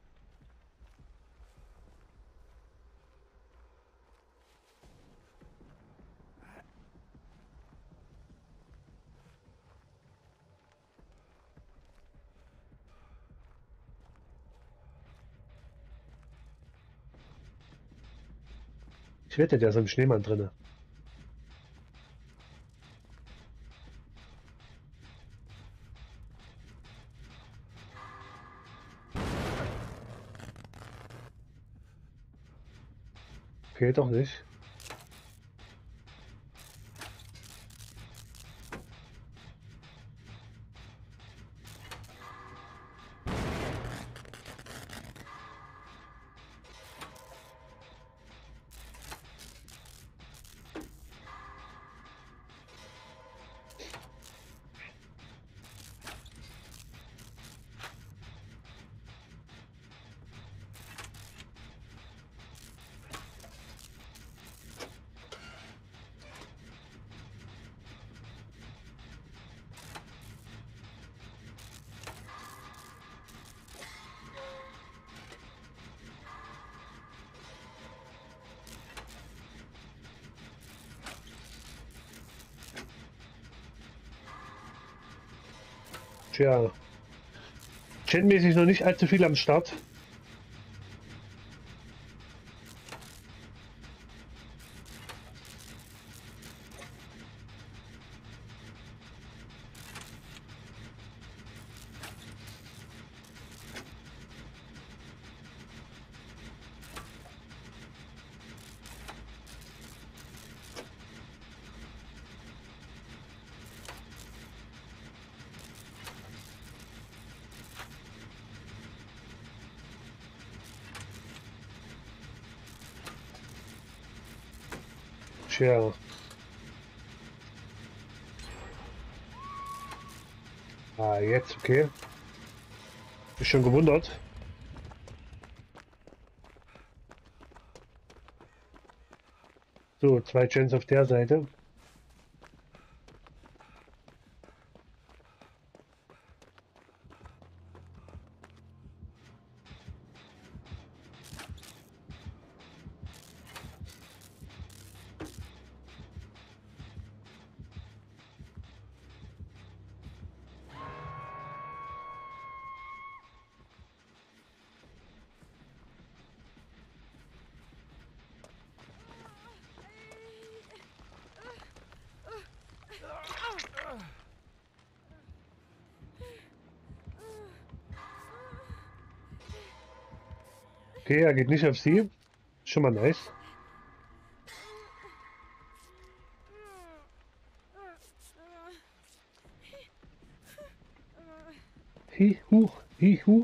Ich wette, der ist im Schneemann drinne. Okay, doch nicht. Tja. Chatmäßig noch nicht allzu viel am Start. Tja. Ah, jetzt, okay. Mich schon gewundert. So, zwei Gens auf der Seite. Okay, er geht nicht auf sie. Schon mal nice. Hi, hu, hi, hu.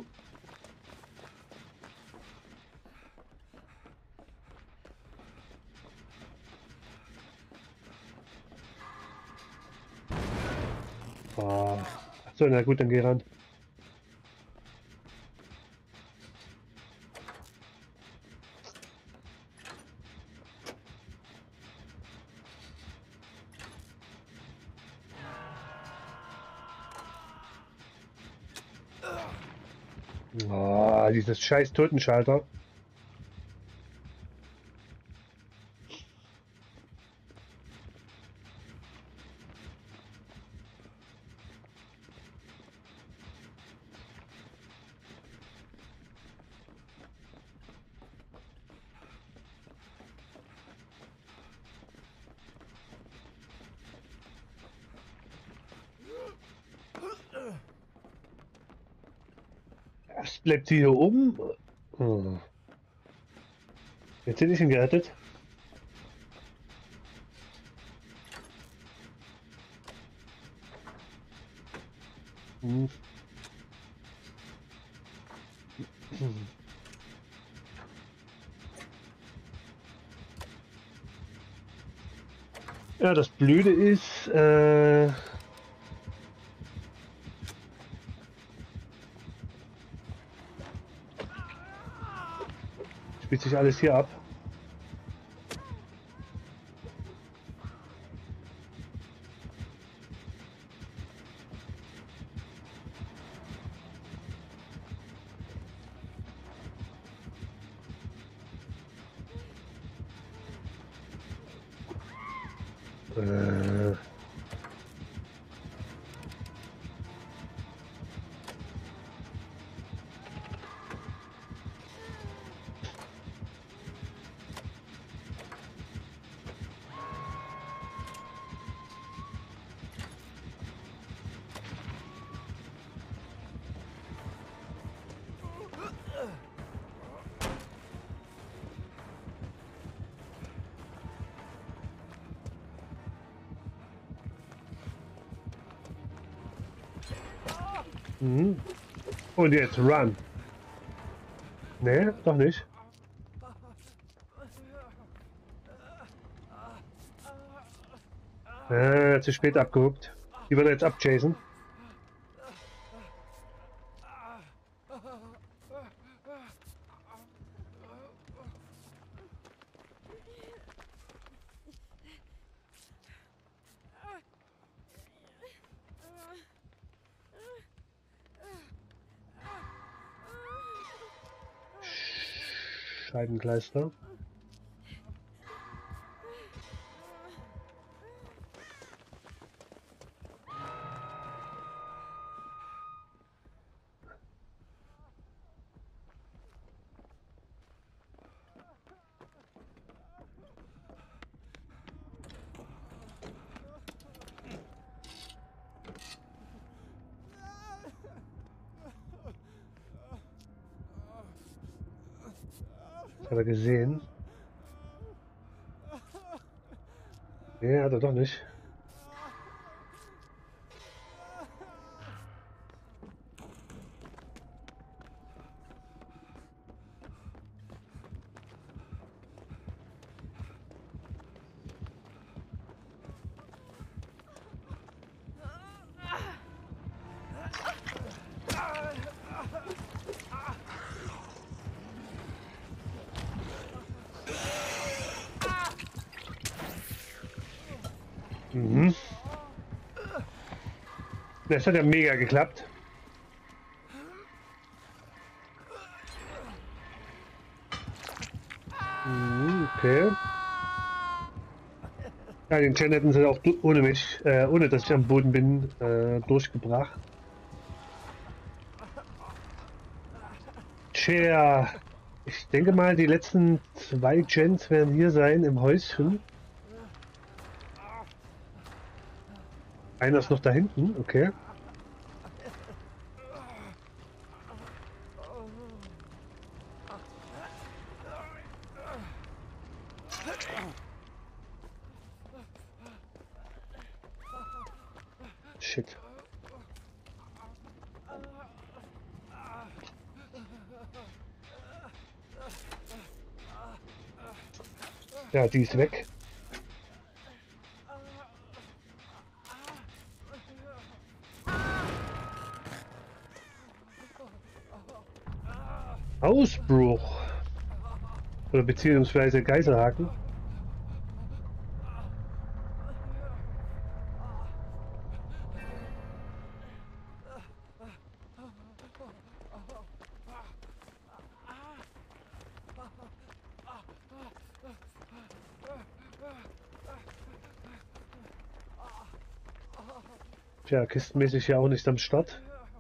Oh. So, na gut, dann geh ran. Oh, dieses scheiß Totenschalter. Erst bleibt sie hier oben. Oh. Jetzt bin ich ihn gerettet. Hm. Ja, das Blöde ist, äh, spielt sich alles hier ab. Äh, mhm. Und jetzt run. Nee, doch nicht. Äh, zu spät abgehuckt. Die wird jetzt abchasen. Scheibenkleister. Das hat er gesehen. Nee, hat er doch nicht. Das hat ja mega geklappt. Mhm, okay. Ja, den Gen hätten sie auch du- ohne mich, äh, ohne dass ich am Boden bin, äh, durchgebracht. Tja, ich denke mal, die letzten zwei Gens werden hier sein im Häuschen. Einer ist noch da hinten, okay. Shit. Ja, die ist weg. Ausbruch. Oder beziehungsweise Geiselhaken. Tja, kistenmäßig ja auch nicht am Start.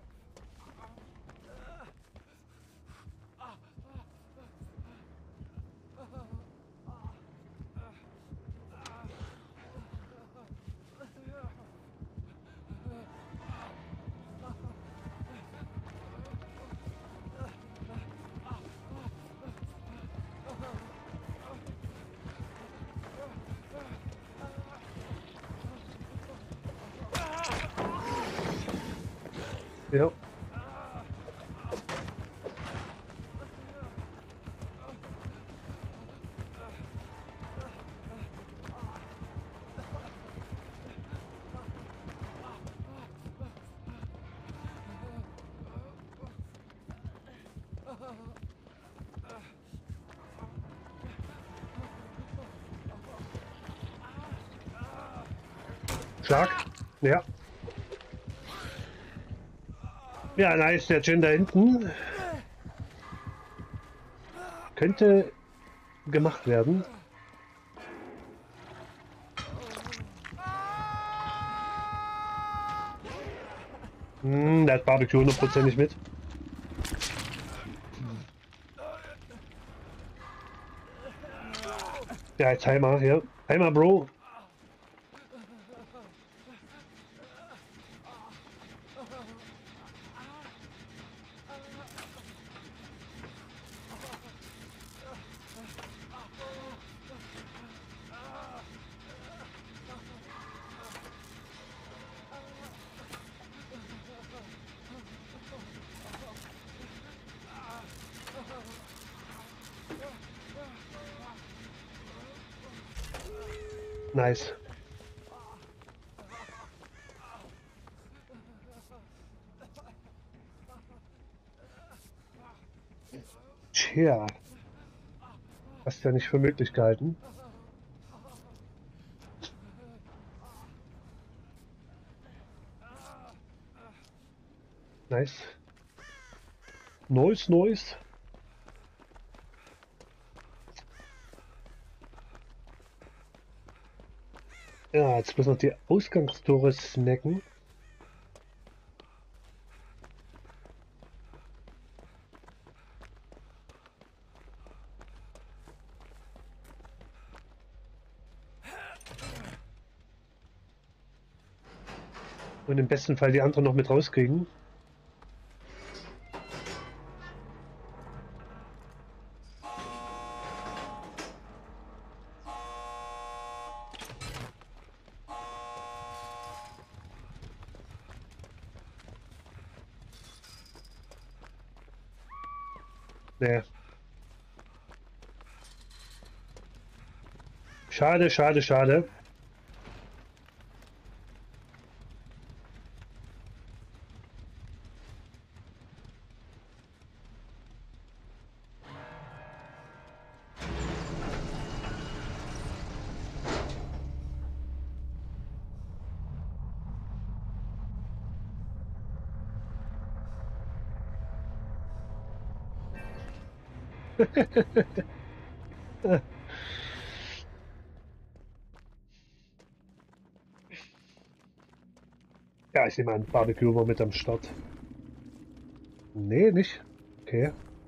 Ja. Schlag. Ja. Ja, nice, der Gen da hinten. Könnte gemacht werden. Hm, der hat Barbecue hundertprozentig mit. Ja, jetzt Heimer, ja. Heimer, Bro. Nice. Tja. Hast ja nicht für möglich gehalten. Nice. Neues, Neues. Ja, jetzt müssen wir die Ausgangstore snacken. Und im besten Fall die anderen noch mit rauskriegen. Naja. Schade, schade, schade. Ja, ich nehme an, Barbecue war mit am Start. Nee, nicht. Okay.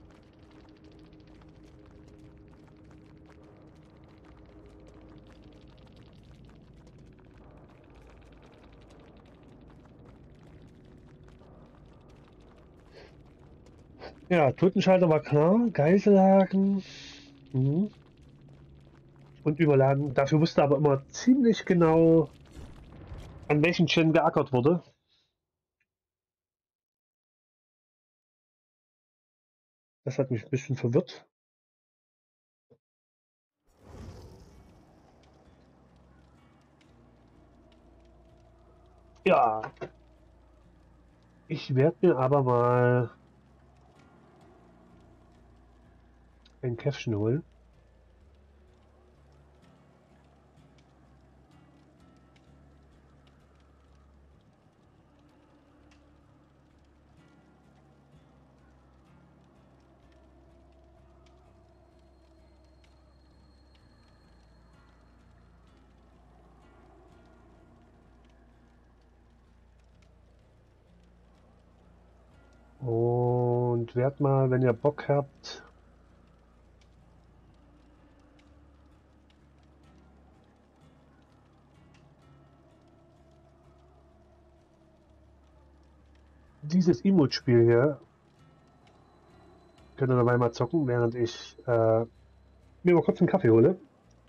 Ja, Totenschalter war klar. Geiselhaken. Mhm. Und überladen. Dafür wusste aber immer ziemlich genau, an welchen Stellen geackert wurde. Das hat mich ein bisschen verwirrt. Ja, ich werde mir aber mal ein Käffchen holen. Und werd mal, wenn ihr Bock habt, dieses Emote-Spiel hier, könnt ihr dabei mal zocken, während ich äh, mir mal kurz einen Kaffee hole.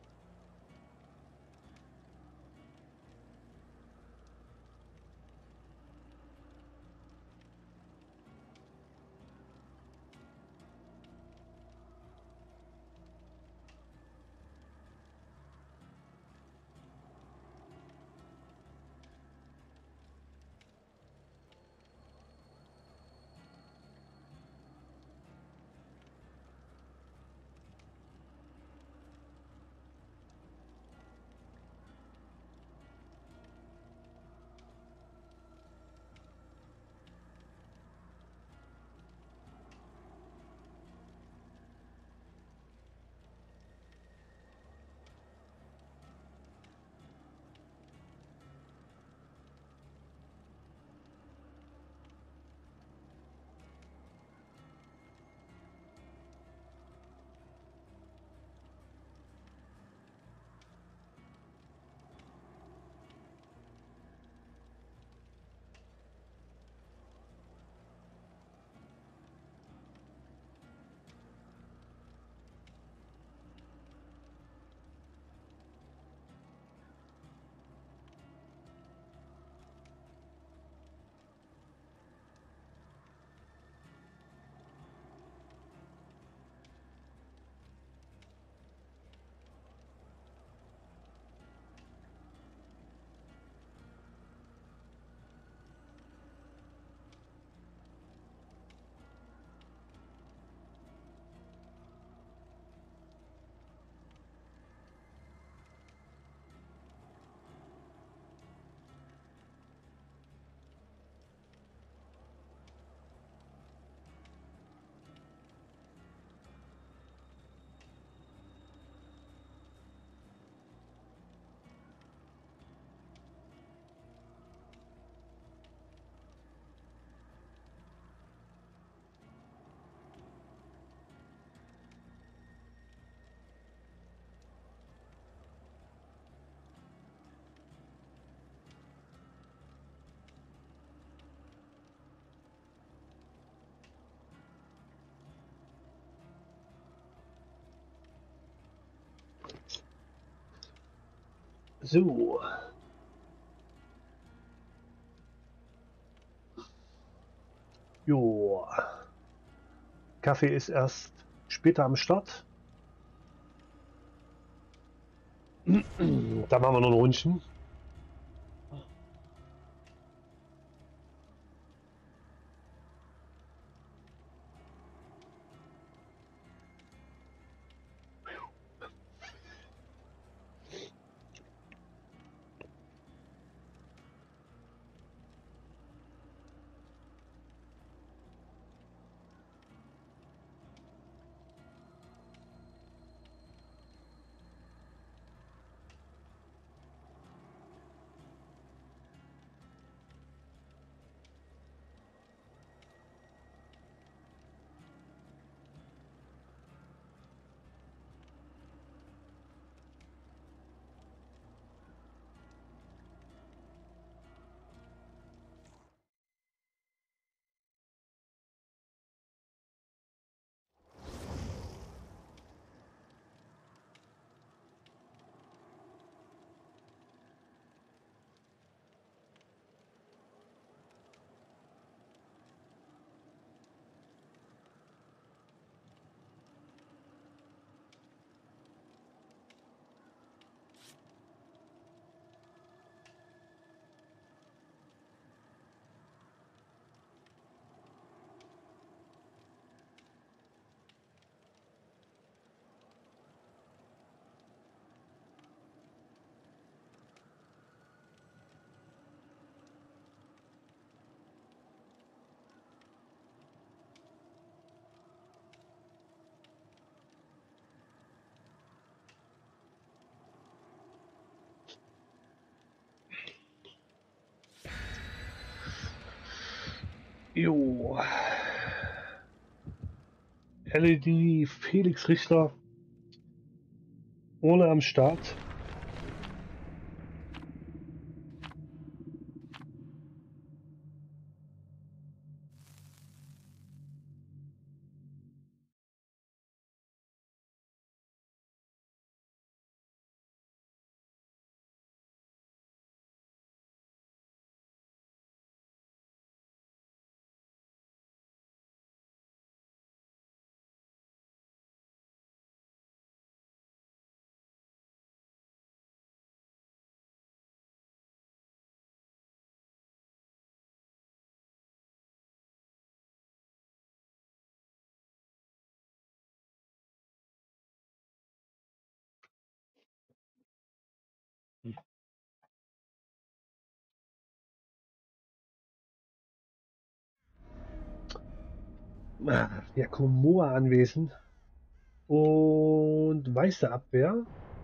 So, jo, Kaffee ist erst später am Start. Da machen wir noch ein Rundchen. Jo. L E D Felix Richter. Ohne am Start. Ah, Yakumoa anwesend. Und weiße Abwehr.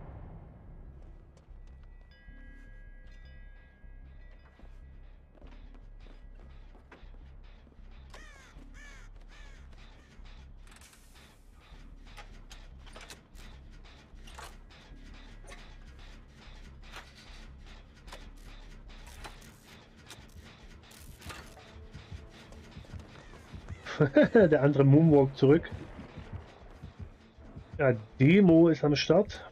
Der andere Moonwalk zurück. Ja, Demo ist am Start.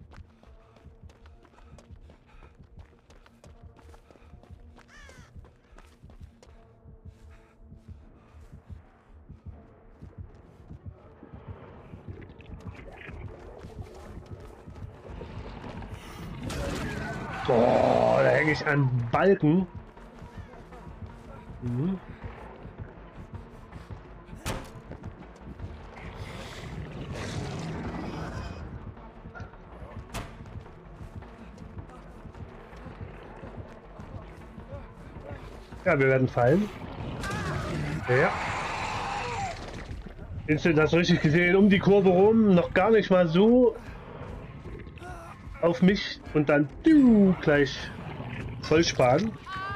Oh, da hänge ich an Balken. Mhm. Ja, wir werden fallen. Ja. Instant hast du richtig gesehen, um die Kurve rum, noch gar nicht mal so auf mich und dann du, gleich Vollspann.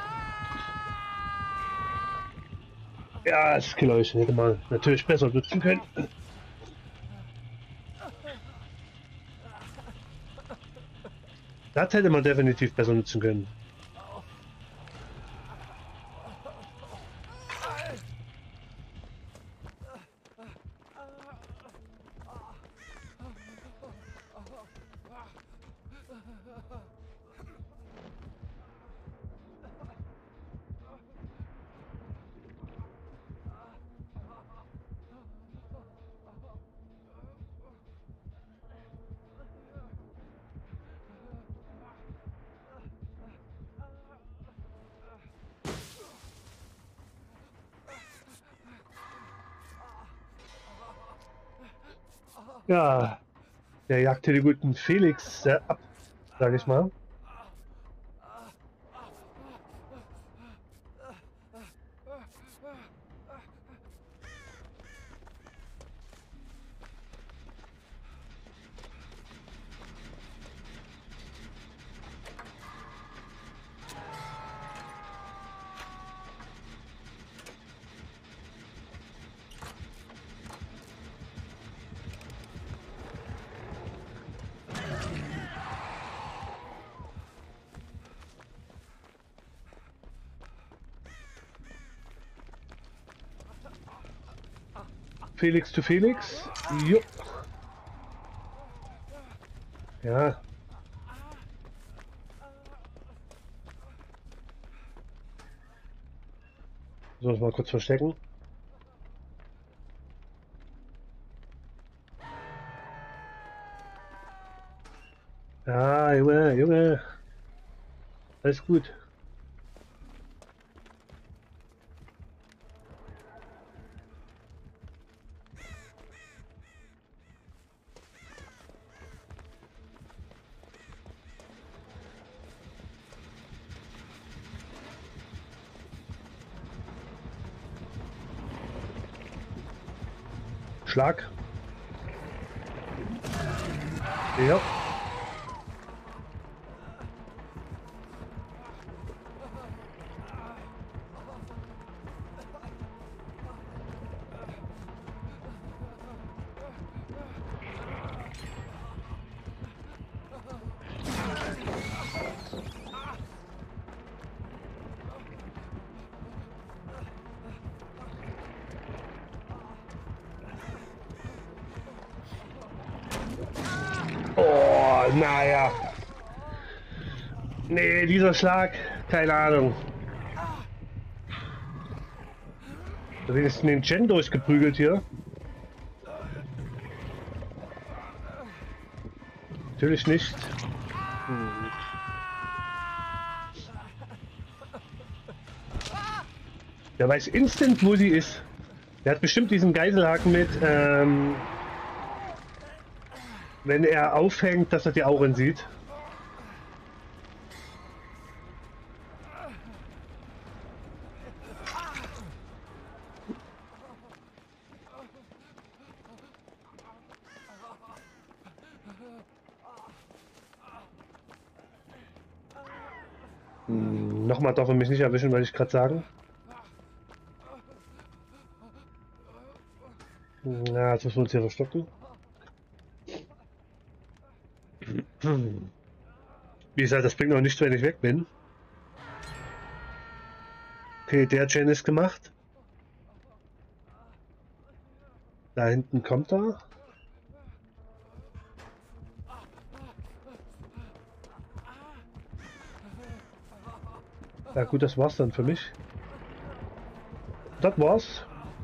Ja, das Killerchen hätte man natürlich besser nutzen können. Das hätte man definitiv besser nutzen können. Ja, der jagte den guten Felix äh, ab, sage ich mal. Felix zu Felix. Jo. Ja. So, das mal kurz verstecken. Ja, Junge, Junge. Alles gut. Schlag. Ja. naja. Nee, dieser Schlag, keine Ahnung. Da bin ich den Gen durchgeprügelt hier. Natürlich nicht. Hm. Der weiß instant, wo sie ist. Der hat bestimmt diesen Geiselhaken mit, ähm, wenn er aufhängt, dass er die Auren sieht. Hm, nochmal darf er mich nicht erwischen, wollte ich gerade sagen. Na, jetzt müssen wir uns hier verstocken. Wie gesagt, das bringt noch nichts, wenn ich weg bin. Okay, der Gen ist gemacht. Da hinten kommt er. Ja gut, das war's dann für mich. Das war's.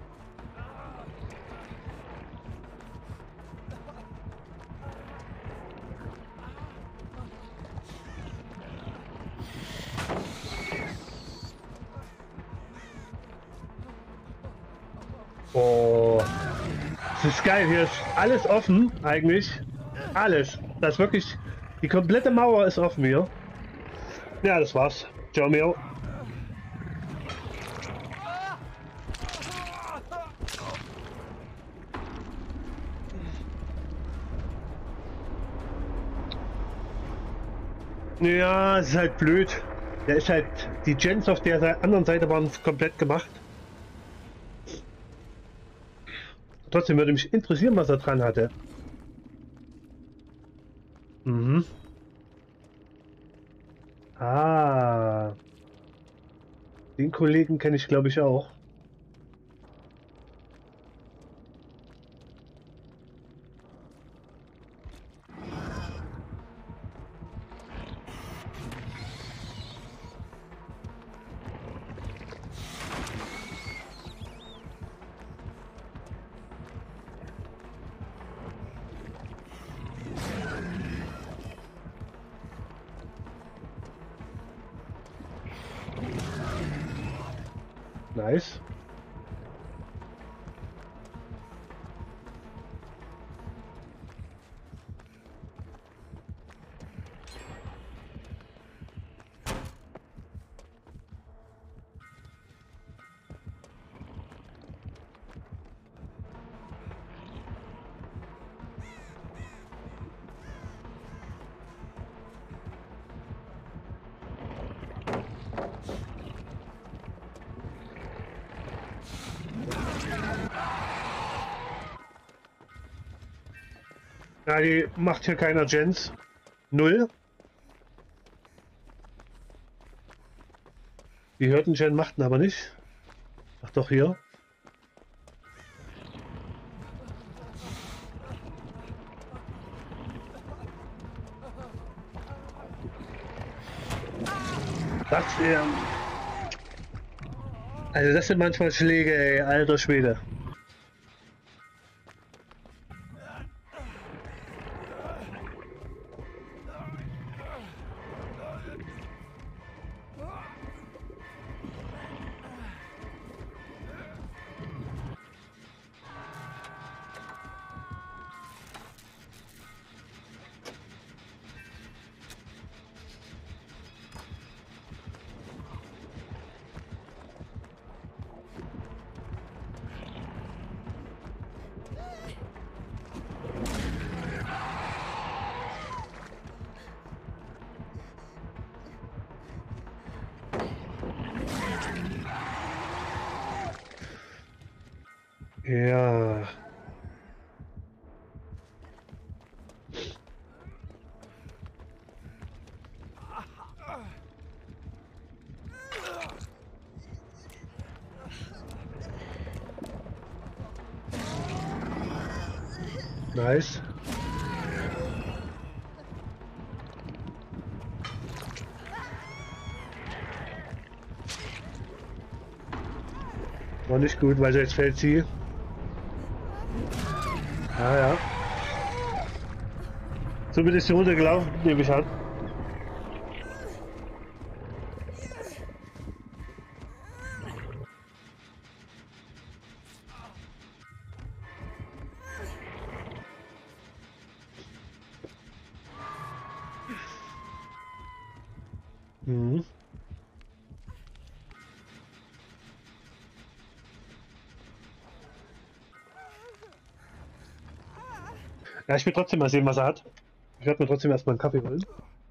Oh, das ist geil. Hier ist alles offen, eigentlich. Alles. Das ist wirklich. Die komplette Mauer ist offen hier. Ja, das war's. Ciao, Mio. Ja, es ist halt blöd. Der ist halt. Die Gens auf der anderen Seite waren komplett gemacht. Trotzdem würde mich interessieren, was er dran hatte. Mhm. Ah. Den Kollegen kenne ich, glaube ich, auch. Nice. Ja, die macht hier keiner Gens. Null. Die Hürden-Gen machten aber nicht. Ach doch, hier. Das, ähm also das sind manchmal Schläge, ey, alter Schwede. Ja. Nice. War nicht gut, weil sie jetzt fällt sie. Ah ja. So bin ich runtergelaufen, nehme ich an. Mhm. Ja, ich will trotzdem mal sehen, was er hat. Ich werde mir trotzdem erstmal einen Kaffee holen.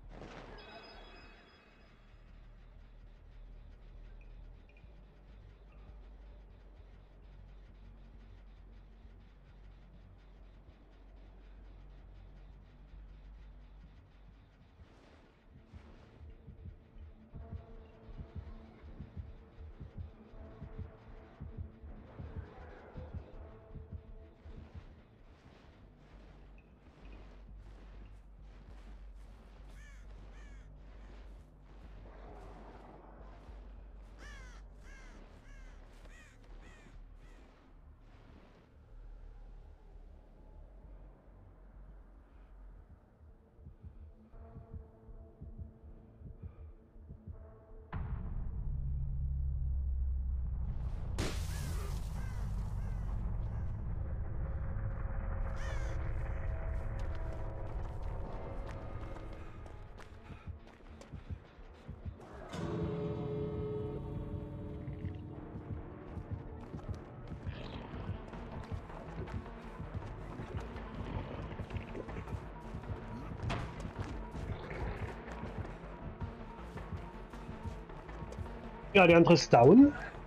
Ja, der andere ist down.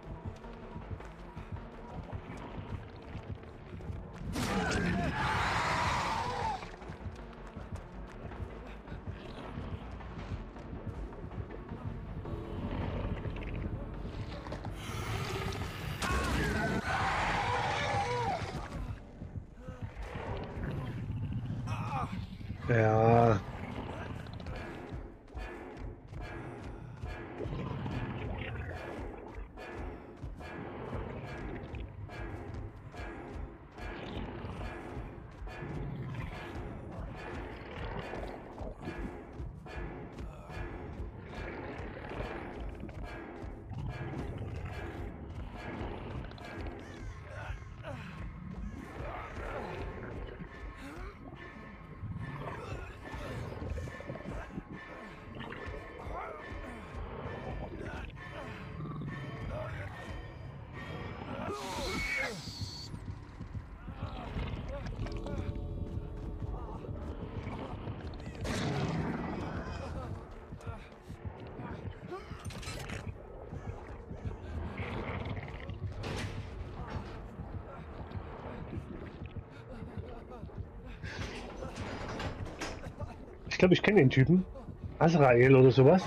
Ja. Ich glaube, ich kenne den Typen. Azrael oder sowas.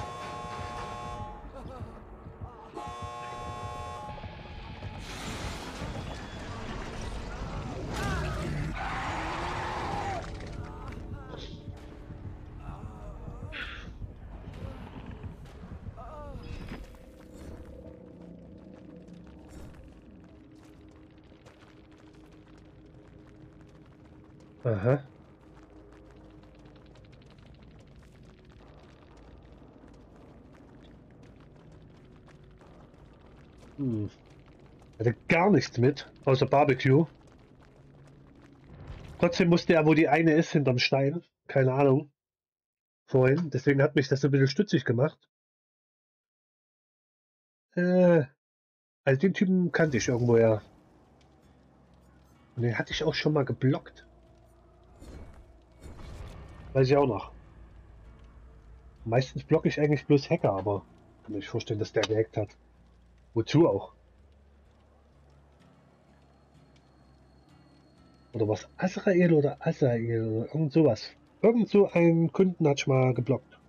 Aha. Hm. Hatte gar nichts mit, außer Barbecue. Trotzdem wusste er, wo die eine ist, hinterm Stein. Keine Ahnung. Vorhin. Deswegen hat mich das so ein bisschen stutzig gemacht. Äh, also den Typen kannte ich irgendwoher. Und den hatte ich auch schon mal geblockt. Weiß ich auch noch. Meistens blocke ich eigentlich bloß Hacker, aber kann mir nicht vorstellen, dass der gehackt hat. Wozu auch? Oder was? Azrael oder Azael oder irgend sowas. Irgend so einen Kunden hat ich mal geblockt.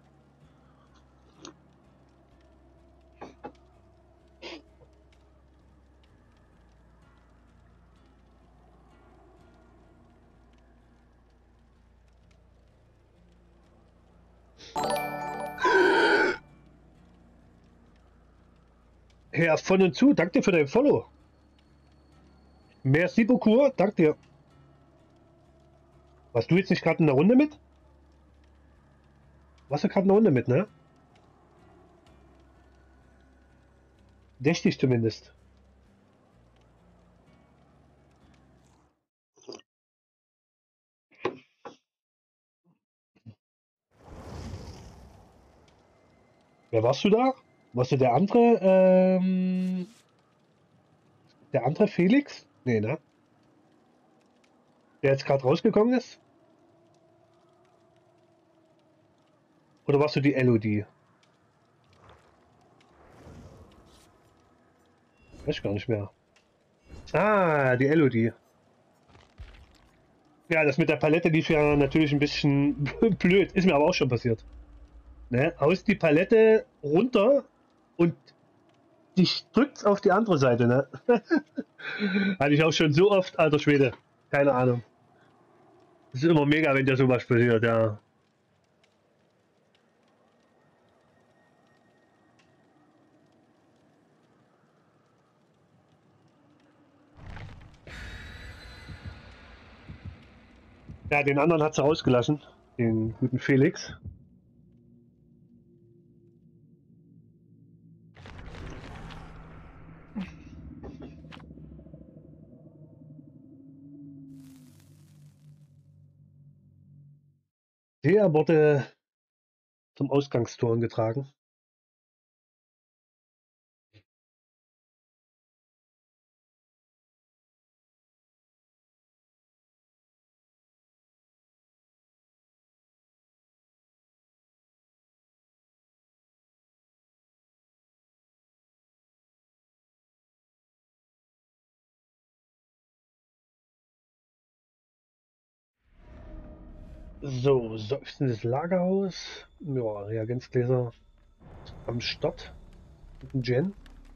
Herr von und zu, danke dir für dein Follow. Merci beaucoup, danke dir. Warst du jetzt nicht gerade in der Runde mit? Warst du gerade in der Runde mit, ne? Dächtig zumindest. Wer warst du da? Warst du der andere, ähm, der andere Felix? Nee, ne? Der jetzt gerade rausgekommen ist? Oder warst du die Elodie? Weiß ich gar nicht mehr. Ah, die Elodie. Ja, das mit der Palette lief ja natürlich ein bisschen blöd. Ist mir aber auch schon passiert. Ne? Haust die Palette runter und dich drückt's auf die andere Seite. Ne? Hatte ich auch schon so oft, alter Schwede. Keine Ahnung. Das ist immer mega, wenn dir sowas passiert, ja. Ja, den anderen hat sie rausgelassen. Den guten Felix. Der wurde zum Ausgangstor getragen. So, seufzendes Lagerhaus. Ja, Reagenzgläser am Start. Mit dem Gen.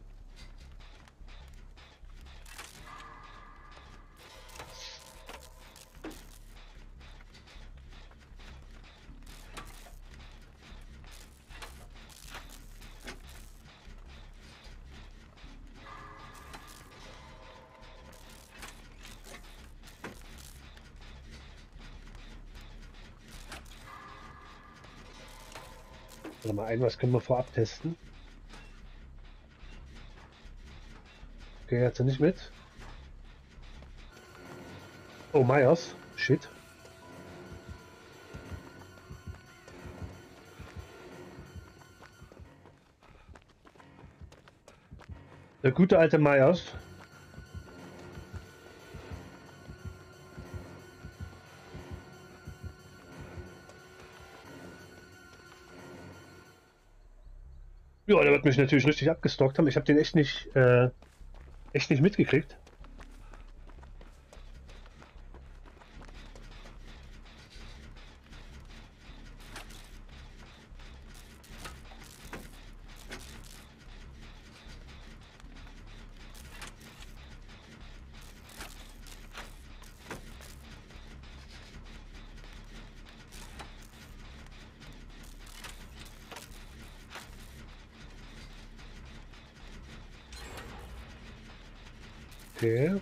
Warte mal ein, was können wir vorab testen? Okay, hat sie nicht mit. Oh, Myers. Shit. Der gute alte Myers. Ja, der wird mich natürlich richtig abgestockt haben. Ich habe den echt nicht, äh, echt nicht mitgekriegt. Okay.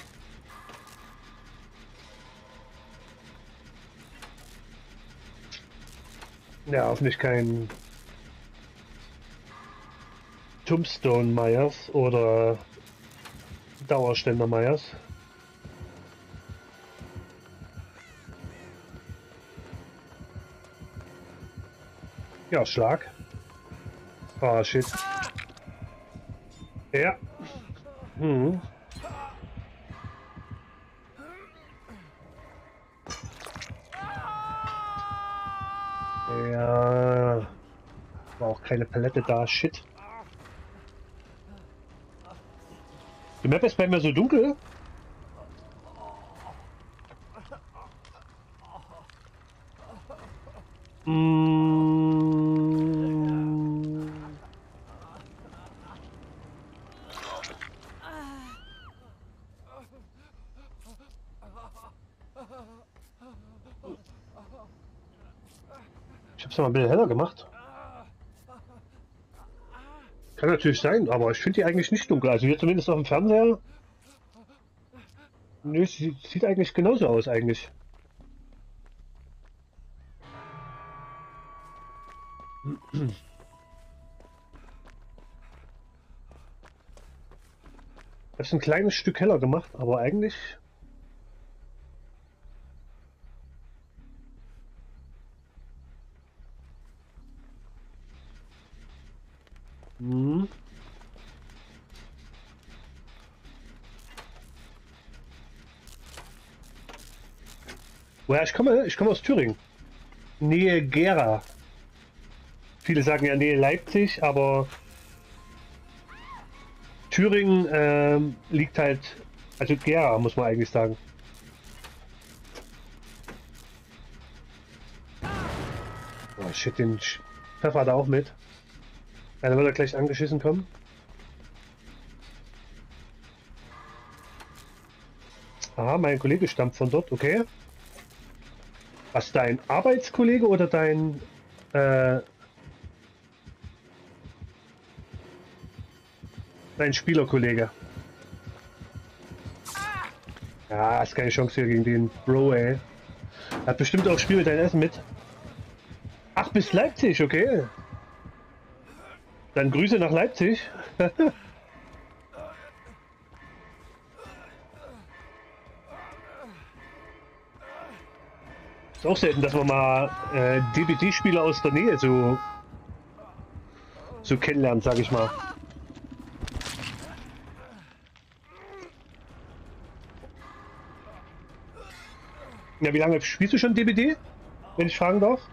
Ja, hoffentlich kein Tombstone Myers oder Dauerständer Myers. Ja, Schlag. Ah, shit. Ja. Hm. Ja. War auch keine Palette da. Shit. Die Map ist bei mir so dunkel. Mm. Ich hab's mal ein bisschen heller gemacht. Kann natürlich sein, aber ich finde die eigentlich nicht dunkel. Also hier zumindest auf dem Fernseher Nö, es sieht, sieht eigentlich genauso aus eigentlich. Das ist ein kleines Stück heller gemacht, aber eigentlich. Hm. Woher ich komme? Ich komme aus Thüringen. Nähe Gera. Viele sagen ja Nähe Leipzig, aber Thüringen ähm, liegt halt, also Gera muss man eigentlich sagen. Oh shit, den Sch- Pfeffer hat er auch mit. Ja, dann wird er gleich angeschissen kommen. Aha, mein Kollege stammt von dort, okay. Was, dein Arbeitskollege oder dein äh, dein Spielerkollege? Ja, ist keine Chance hier gegen den Bro, ey. Er hat bestimmt auch Spiel mit deinem Essen mit. Ach, bis Leipzig, okay. Dann Grüße nach Leipzig. Ist auch selten, dass man mal äh, D B D-Spieler aus der Nähe so, so kennenlernt, sag ich mal. Ja, wie lange spielst du schon D B D, wenn ich fragen darf?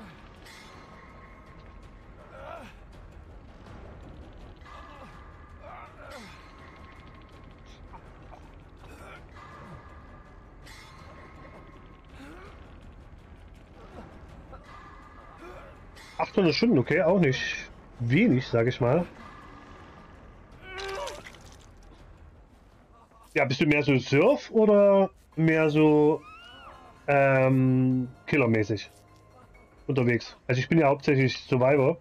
achthundert Stunden, okay, auch nicht wenig, sag ich mal. Ja, bist du mehr so Surf oder mehr so ähm, Killermäßig unterwegs? Also ich bin ja hauptsächlich Survivor.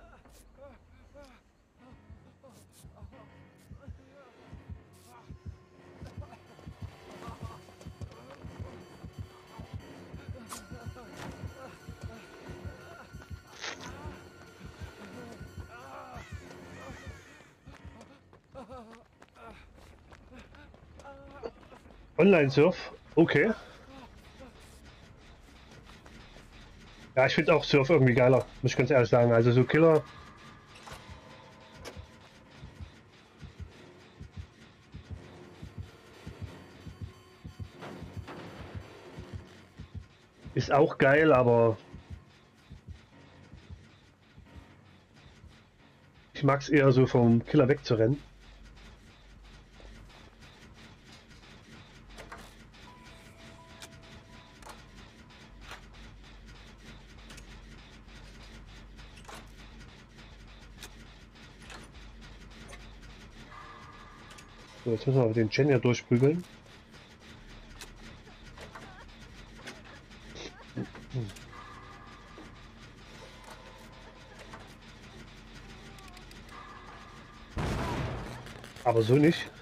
Online-Surf, okay. Ja, ich finde auch Surf irgendwie geiler, muss ich ganz ehrlich sagen. Also so Killer ist auch geil, aber ich mag es eher so vom Killer wegzurennen. So, jetzt müssen wir den Gen ja durchprügeln. Aber so nicht.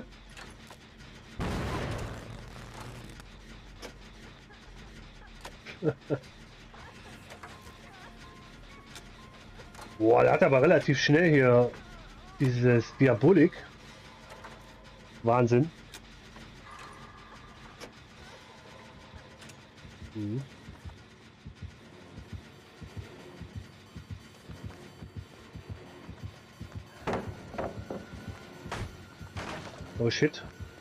Boah, der hat aber relativ schnell hier dieses Diabolik. Wahnsinn. Mhm. Oh shit.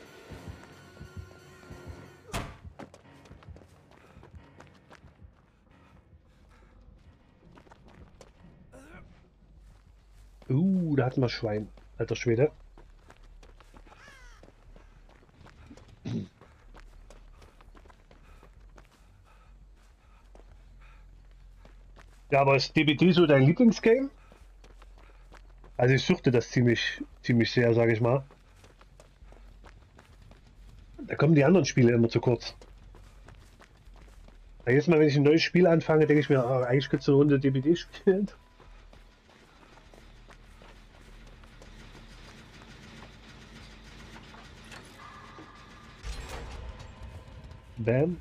Uh, da hatten wir Schwein. Alter Schwede. Ja, aber ist D B D so dein Lieblingsgame? Also ich suchte das ziemlich, ziemlich sehr, sage ich mal. Da kommen die anderen Spiele immer zu kurz. Ja, jedes Mal, wenn ich ein neues Spiel anfange, denke ich mir, ah, eigentlich könntest du eine Runde D B D spielen. Bam.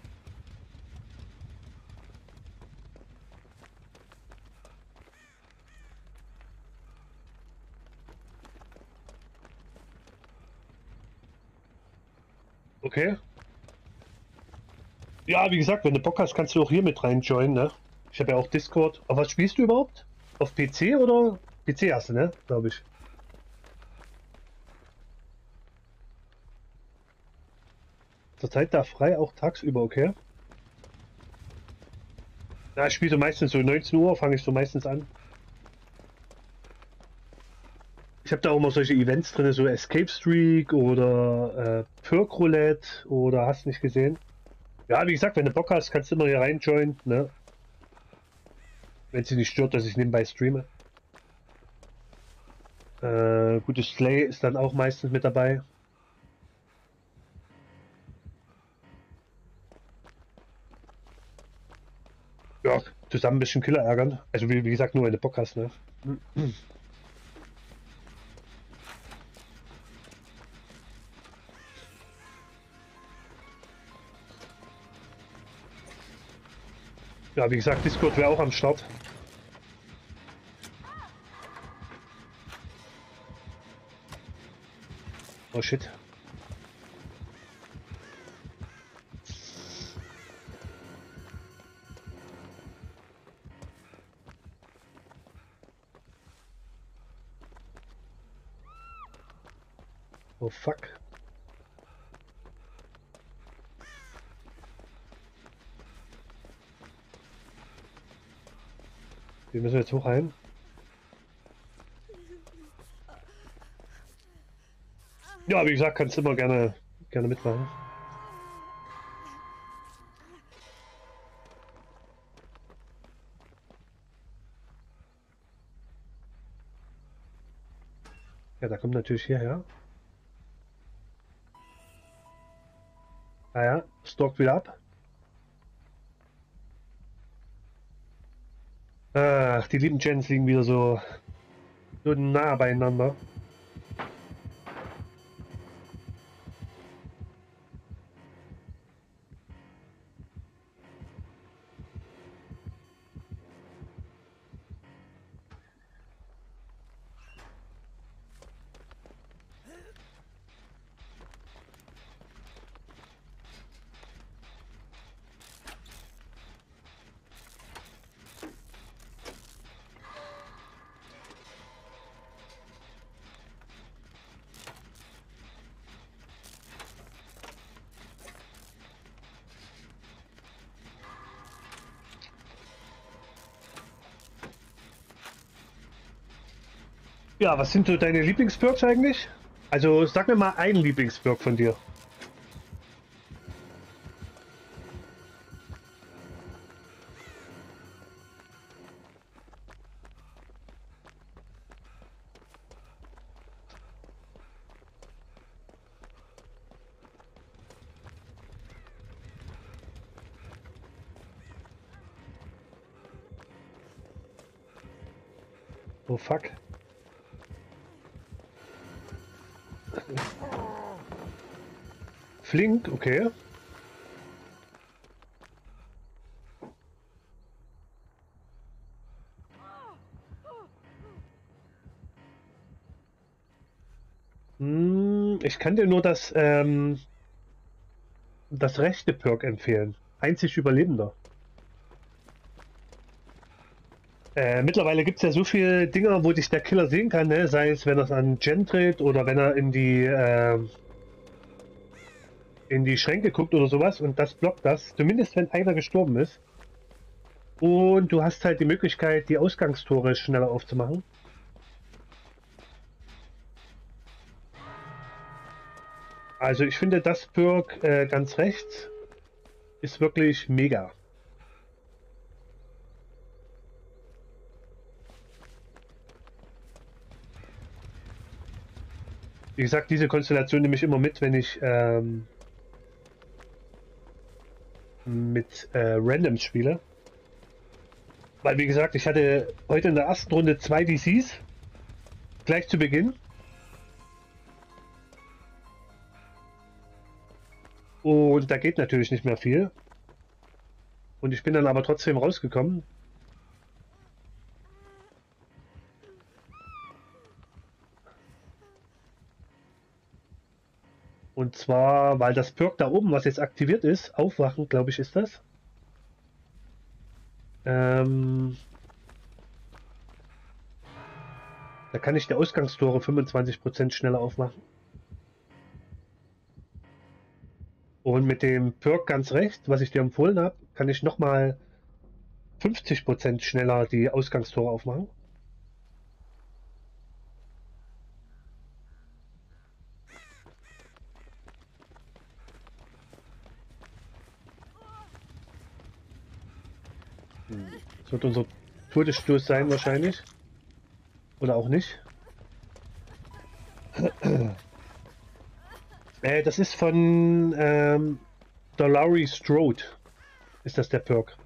Okay. Ja, wie gesagt, wenn du Bock hast, kannst du auch hier mit rein joinen, ne? Ich habe ja auch Discord. Auf was spielst du überhaupt? Auf P C oder? P C hast du, ne? Glaube ich. Zurzeit da frei, auch tagsüber, okay? Ja, ich spiele so meistens so neunzehn Uhr, fange ich so meistens an. Ich habe da auch immer solche Events drin, so Escape Streak oder äh, Perk Roulette oder hast nicht gesehen. Ja, wie gesagt, wenn du Bock hast, kannst du immer hier rein joinen, ne? Wenn es dich nicht stört, dass ich nebenbei streame. Äh, gutes Slay ist dann auch meistens mit dabei. Ja, zusammen ein bisschen Killer ärgern. Also wie, wie gesagt, nur wenn du Bock hast, ne? Ja, wie gesagt, Discord wäre auch am Start. Oh shit. Oh fuck. Wir müssen jetzt hochheilen. Ja, wie gesagt, kannst du immer gerne, gerne mitmachen. Ja, da kommt natürlich hierher. Ah ja, stalkt wieder ab. Ach, die lieben Gens liegen wieder so, so nah beieinander. Ja, was sind so deine Lieblingsperks eigentlich? Also sag mir mal einen Lieblingsperk von dir. Oh fuck. Flink, okay. Hm, ich kann dir nur das, ähm, das rechte Perk empfehlen. Einzig Überlebender. Äh, mittlerweile gibt es ja so viele Dinger, wo dich der Killer sehen kann, ne? Sei es, wenn er an Gen tritt oder wenn er in die, äh, in die Schränke guckt oder sowas und das blockt das. Zumindest wenn einer gestorben ist. Und du hast halt die Möglichkeit, die Ausgangstore schneller aufzumachen. Also ich finde das Perk äh, ganz rechts ist wirklich mega. Wie gesagt, diese Konstellation nehme ich immer mit, wenn ich ähm, mit äh, Randoms spiele. Weil wie gesagt, ich hatte heute in der ersten Runde zwei D Cs gleich zu Beginn. Und da geht natürlich nicht mehr viel. Und ich bin dann aber trotzdem rausgekommen. Und zwar, weil das Perk da oben, was jetzt aktiviert ist, aufwachen, glaube ich, ist das. Ähm, da kann ich die Ausgangstore fünfundzwanzig Prozent schneller aufmachen. Und mit dem Perk ganz rechts, was ich dir empfohlen habe, kann ich nochmal fünfzig Prozent schneller die Ausgangstore aufmachen. Das wird unser Todesstoß sein wahrscheinlich. Oder auch nicht. Äh, das ist von ähm, Dolari Strode. Ist das der Perk?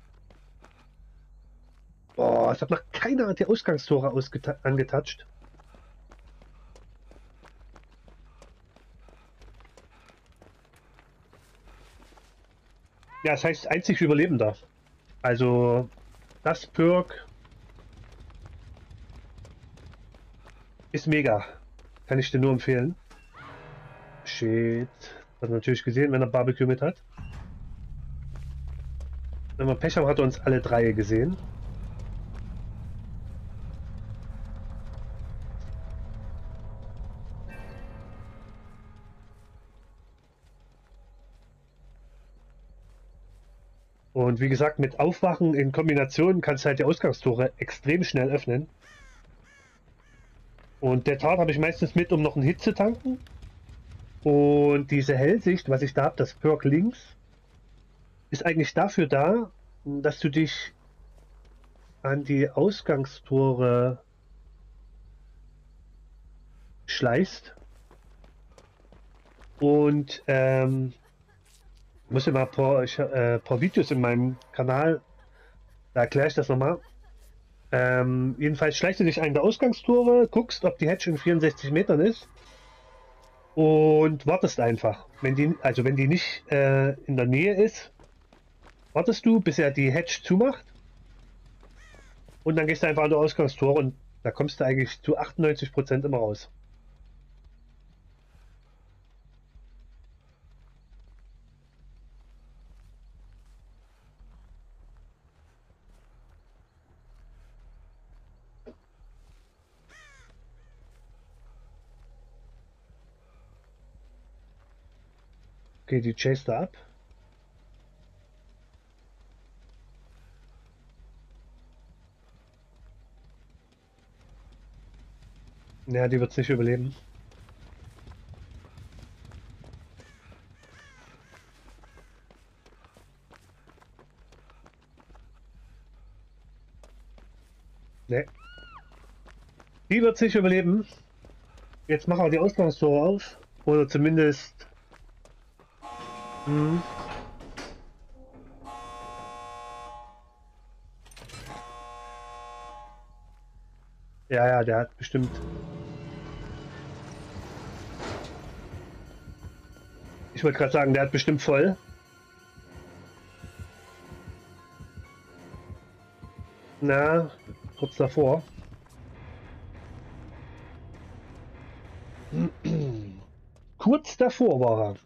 Boah, es hat noch keiner die Ausgangstore angetatscht. Ja, das heißt einzig Überlebender. Also das Perk ist mega. Kann ich dir nur empfehlen. Shit. Hat natürlich gesehen, wenn er Barbecue mit hat. Wenn wir Pech haben, hat er uns alle drei gesehen. Und wie gesagt, mit Aufwachen in Kombination kannst du halt die Ausgangstore extrem schnell öffnen. Und der Tat habe ich meistens mit, um noch einen Hit zu tanken. Und diese Hellsicht, was ich da habe, das Perk links, ist eigentlich dafür da, dass du dich an die Ausgangstore schleichst. Und ähm, ich muss immer ein paar, ich, äh, paar Videos in meinem Kanal, da erkläre ich das nochmal. Ähm, jedenfalls schleichst du dich an der Ausgangstore, guckst, ob die Hedge in vierundsechzig Metern ist und wartest einfach. Wenn die, also wenn die nicht äh, in der Nähe ist, wartest du, bis er die Hedge zumacht und dann gehst du einfach an der Ausgangstore und da kommst du eigentlich zu achtundneunzig Prozent immer raus. Okay, die chase da ab. Ja, die wird es nicht überleben. Ne. Die wird es nicht überleben. Jetzt machen wir die Ausgangstore auf. Oder zumindest... Hm. Ja, ja, der hat bestimmt... Ich wollte gerade sagen, der hat bestimmt voll. Na, kurz davor. Kurz davor war er.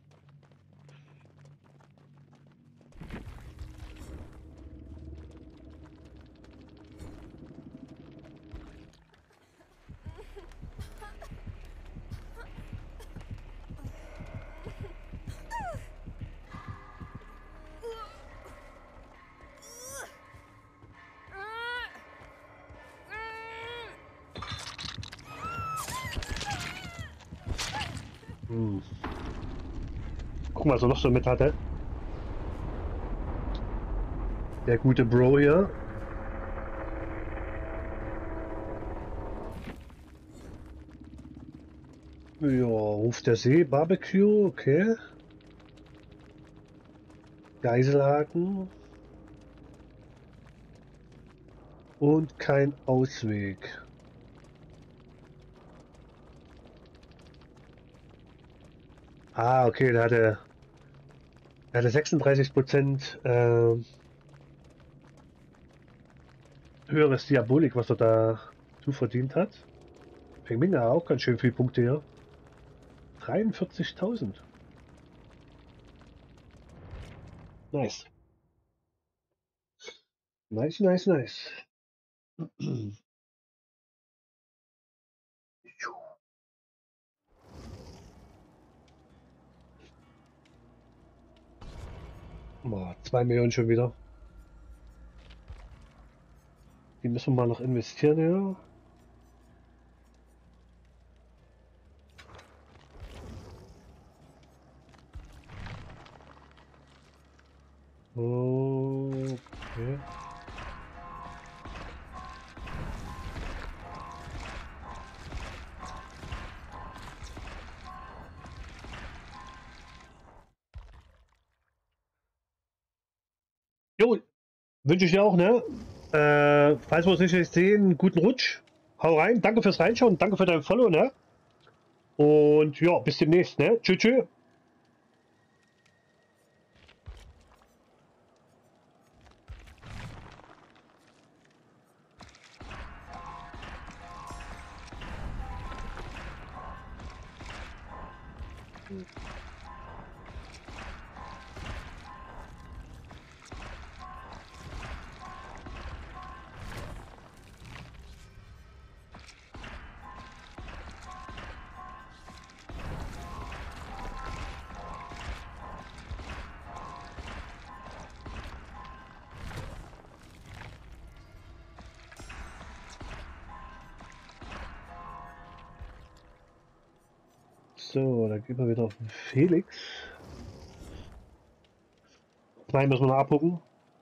Hm. Guck mal, was er noch so mit hatte. Der gute Bro hier. Ja, Ruf der See, Barbecue, okay. Geiselhaken. Und kein Ausweg. Ah, okay, da hatte Er hatte sechsunddreißig Prozent äh, höheres Diabolik, was er da zu verdient hat. Feng Ming hat auch ganz schön viele Punkte hier. dreiundvierzigtausend. Nice. Nice, nice, nice. Boah, zwei Millionen schon wieder. Die müssen wir mal noch investieren, ja. Okay. Jo, wünsche ich dir auch, ne? Äh, falls wir uns nicht sehen, guten Rutsch. Hau rein. Danke fürs Reinschauen. Danke für dein Follow, ne? Und ja, bis demnächst, ne? Tschüss, tschüss. So, dann gehen wir wieder auf den Felix. Nein, müssen wir noch abgucken.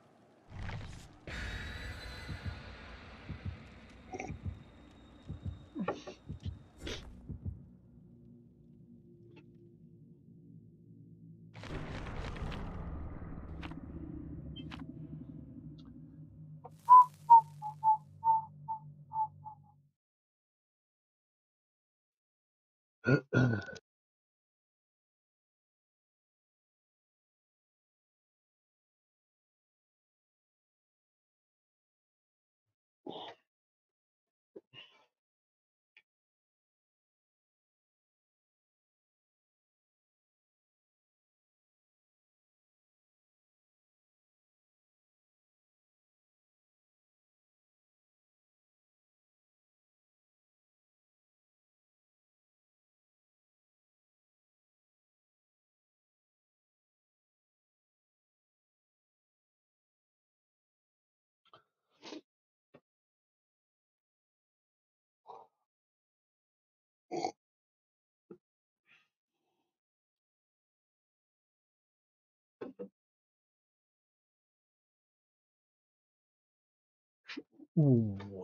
Uh.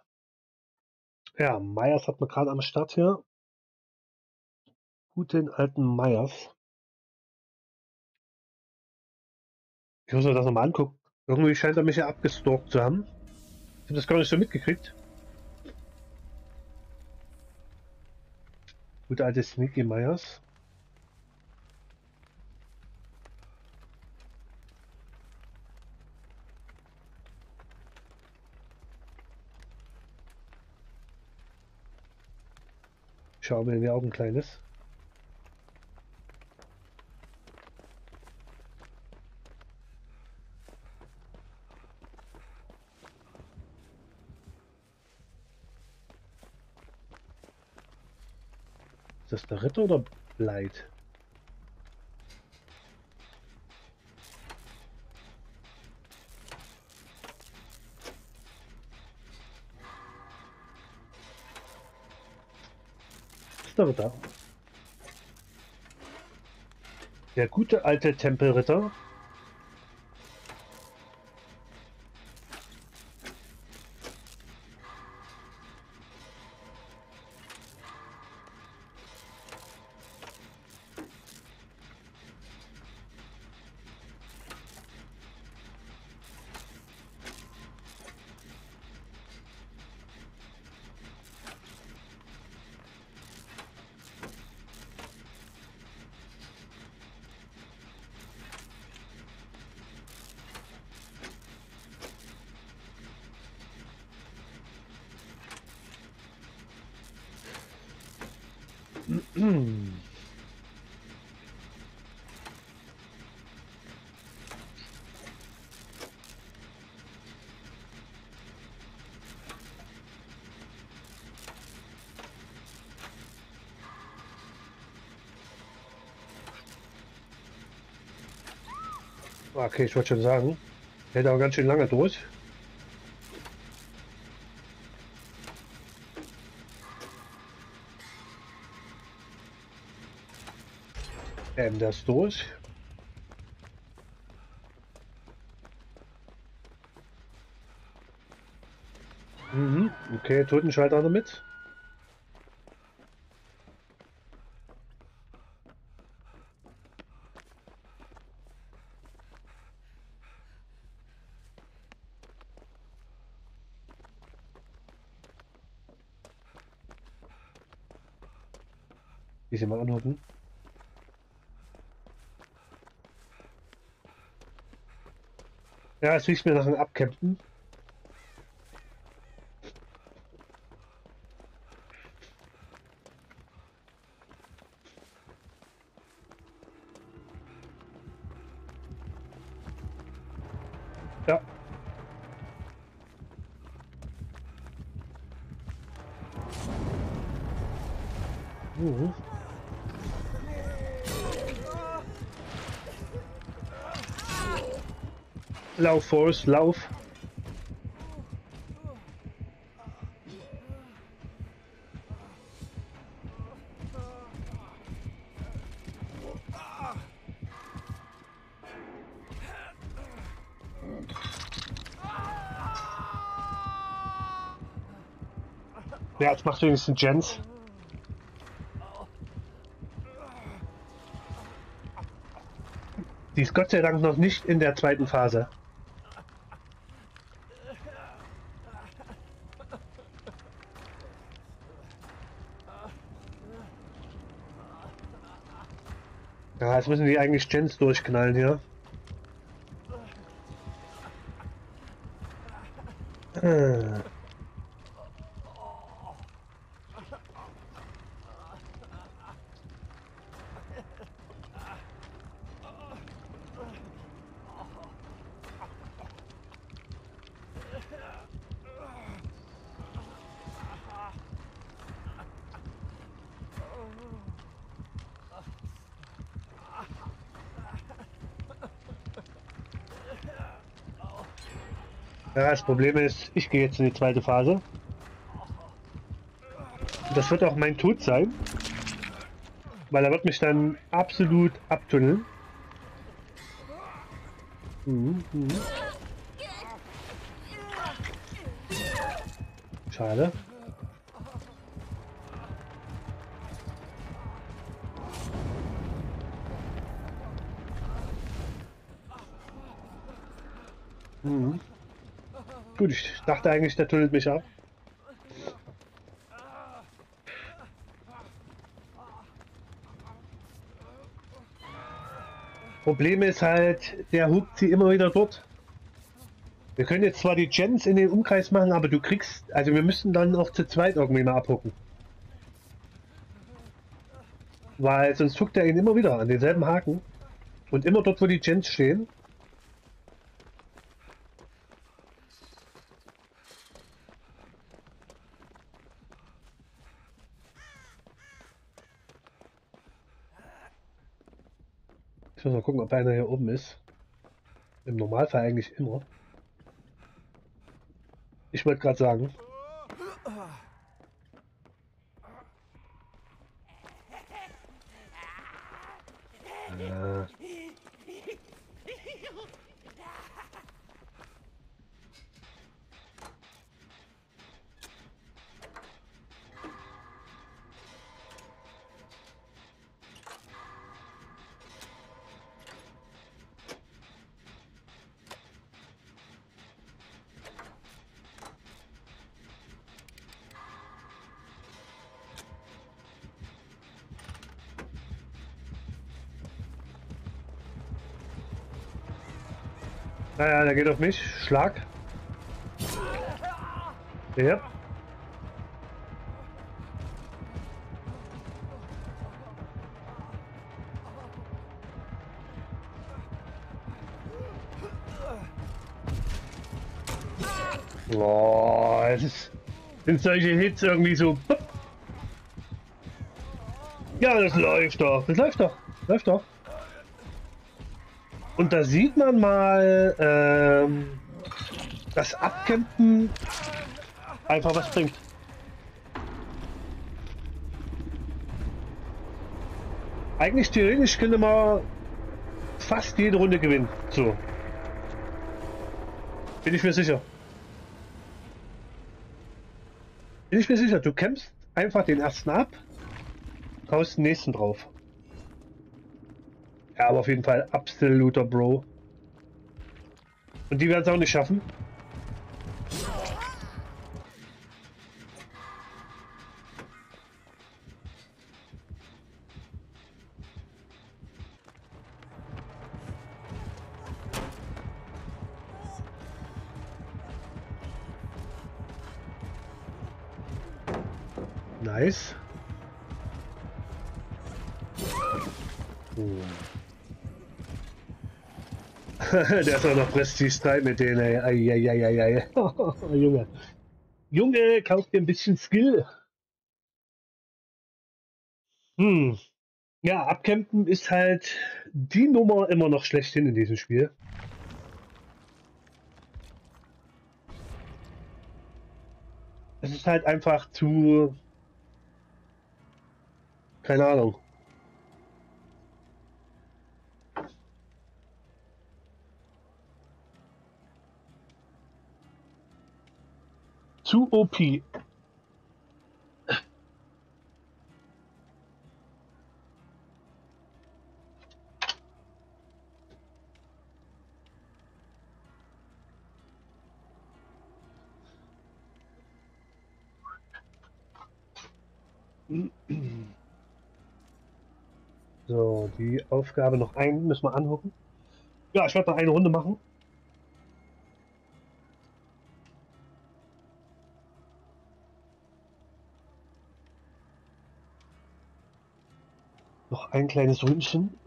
Ja, Meyers hat man gerade am Start hier. Guten alten Meyers. Ich muss mir das nochmal angucken. Irgendwie scheint er mich ja abgestalkt zu haben. Ich habe das gar nicht so mitgekriegt. Gute alte Sneaky Meyers. Schau mir in die Augen, Kleines. Ist das der Ritter oder Bleit? Das ist der Ritter. Der gute alte Tempelritter. Hm. Okay, ich wollte schon sagen, hält auch ganz schön lange durch. Ähm, das durch. Mhm. Okay, Totenschalter damit. Die sind mal anhocken. Ja, es riecht mir nach einem Abcampen. Ja. Mhm. Lauf, Forrest, lauf. Ja, jetzt macht wenigstens Jens. Die ist Gott sei Dank noch nicht in der zweiten Phase. Ja, jetzt müssen die eigentlich Jens durchknallen hier. Äh. Ja, das Problem ist, ich gehe jetzt in die zweite Phase. Das wird auch mein Tod sein, weil er wird mich dann absolut abtunneln. Mhm, mhm. Schade. Mhm. Gut, ich dachte eigentlich, der tunnelt mich ab. Problem ist halt, der hupt sie immer wieder dort. Wir können jetzt zwar die Gens in den Umkreis machen, aber du kriegst, also wir müssen dann auch zu zweit irgendwie mal abhucken. Weil sonst huckt er ihn immer wieder an denselben Haken. Und immer dort, wo die Gens stehen. Ich muss mal gucken, ob einer hier oben ist. Im Normalfall eigentlich immer. Ich wollte gerade sagen. Äh, naja, der geht auf mich. Schlag. Ja. Oh, es ist, sind solche Hits irgendwie so. Ja, das läuft doch. Das läuft doch. Läuft doch. Und da sieht man mal, ähm, dass Abcampen einfach was bringt. Eigentlich theoretisch könnte man fast jede Runde gewinnen. So. Bin ich mir sicher. Bin ich mir sicher. Du kämpfst einfach den ersten ab, haust den nächsten drauf. Ja, aber auf jeden Fall absoluter Bro. Und die werden es auch nicht schaffen. Nice. Hm. Der ist auch noch Prestige drei mit denen, ey. Eieieiei. Junge. Junge, kauf dir ein bisschen Skill. Hm. Ja, Abcampen ist halt die Nummer immer noch schlechthin in diesem Spiel. Es ist halt einfach zu, keine Ahnung, zu O P. So, die Aufgabe noch ein, müssen wir angucken. Ja, ich werde noch eine Runde machen. Noch ein kleines Ründchen.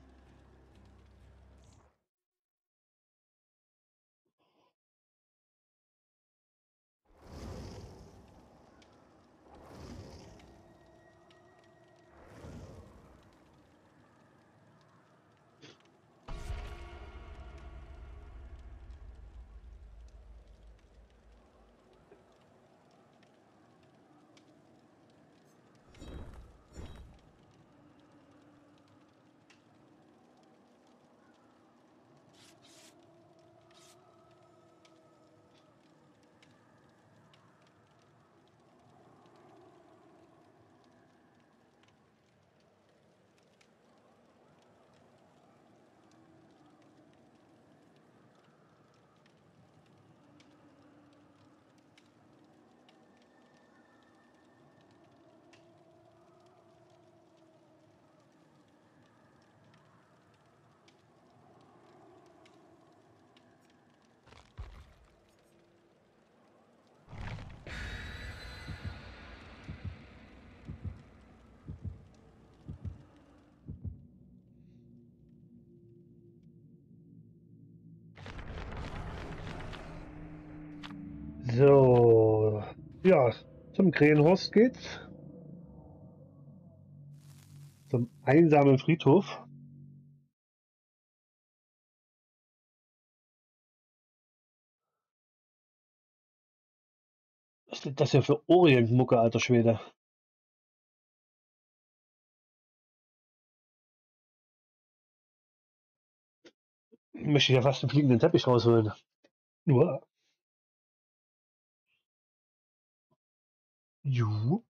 So, ja, zum Krähenhorst geht's. Zum einsamen Friedhof. Was ist das ja für Orientmucke, alter Schwede? Möchte ich ja fast einen fliegenden Teppich rausholen. Uah. Ju.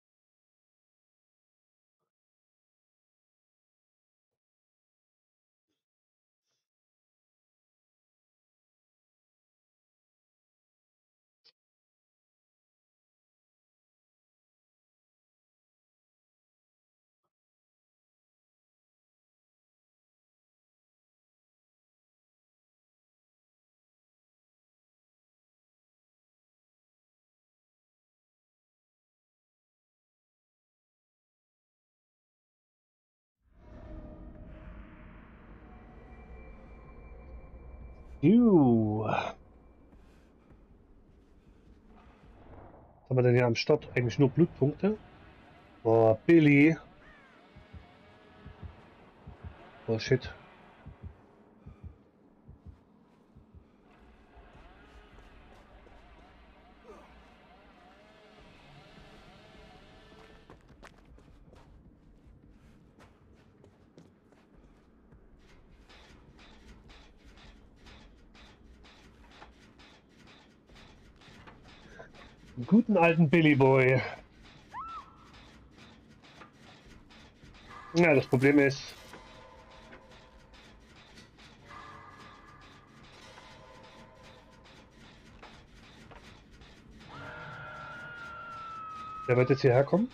Ju. haben wir denn hier am Start? Eigentlich nur Blutpunkte. Oh, Billy. Oh, shit. Einen guten alten Billy Boy. Ja, das Problem ist, der wird jetzt hierher kommen.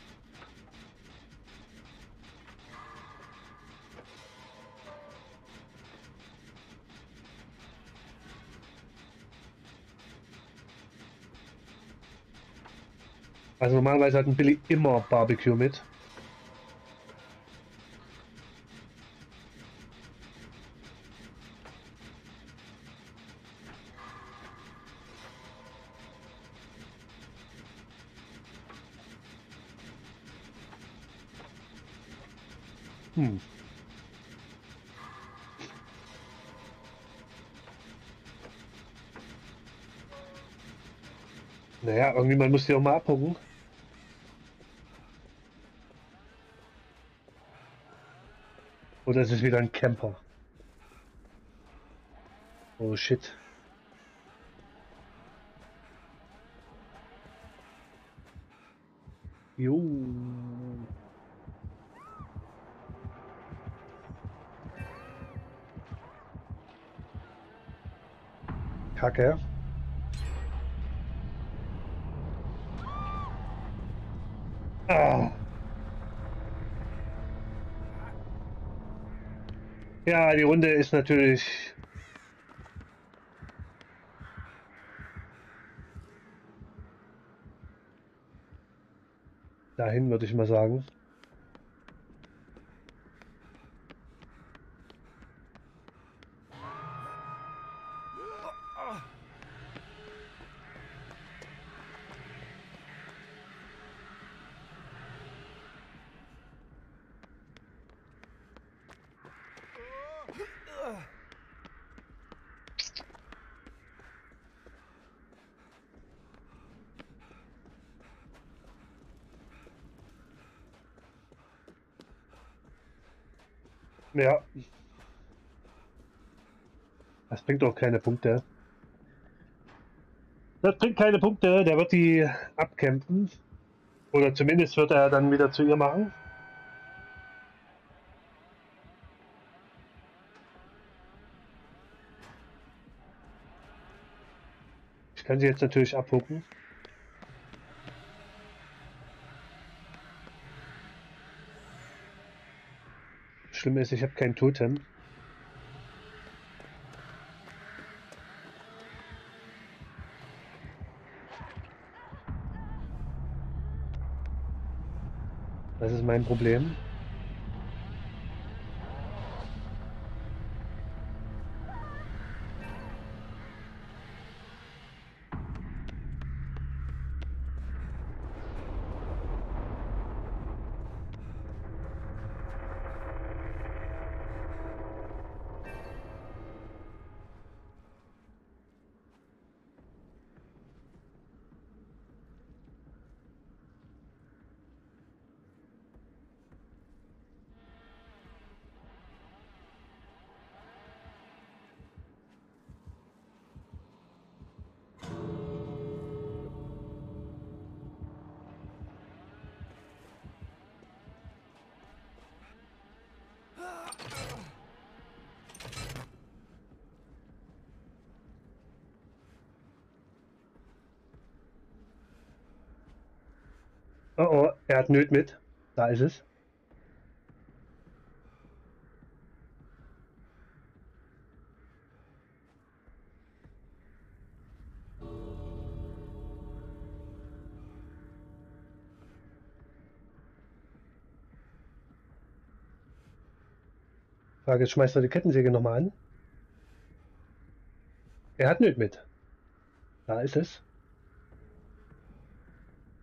Also normalerweise hat ein Billy immer Barbecue mit. Hm. Naja, irgendjemand muss die auch mal abhocken. Oder ist es wieder ein Camper? Oh shit. Jo. Kacke. Ah. Ja, die Runde ist natürlich dahin, würde ich mal sagen. Ja. Das bringt auch keine Punkte. Das bringt keine Punkte, der wird die abkämpfen. Oder zumindest wird er dann wieder zu ihr machen. Ich kann sie jetzt natürlich abhucken. Schlimm ist, ich habe kein Totem. Das ist mein Problem. Oh oh, er hat Nöt mit. Da ist es. Frage, jetzt schmeißt er die Kettensäge nochmal an. Er hat Nöt mit. Da ist es.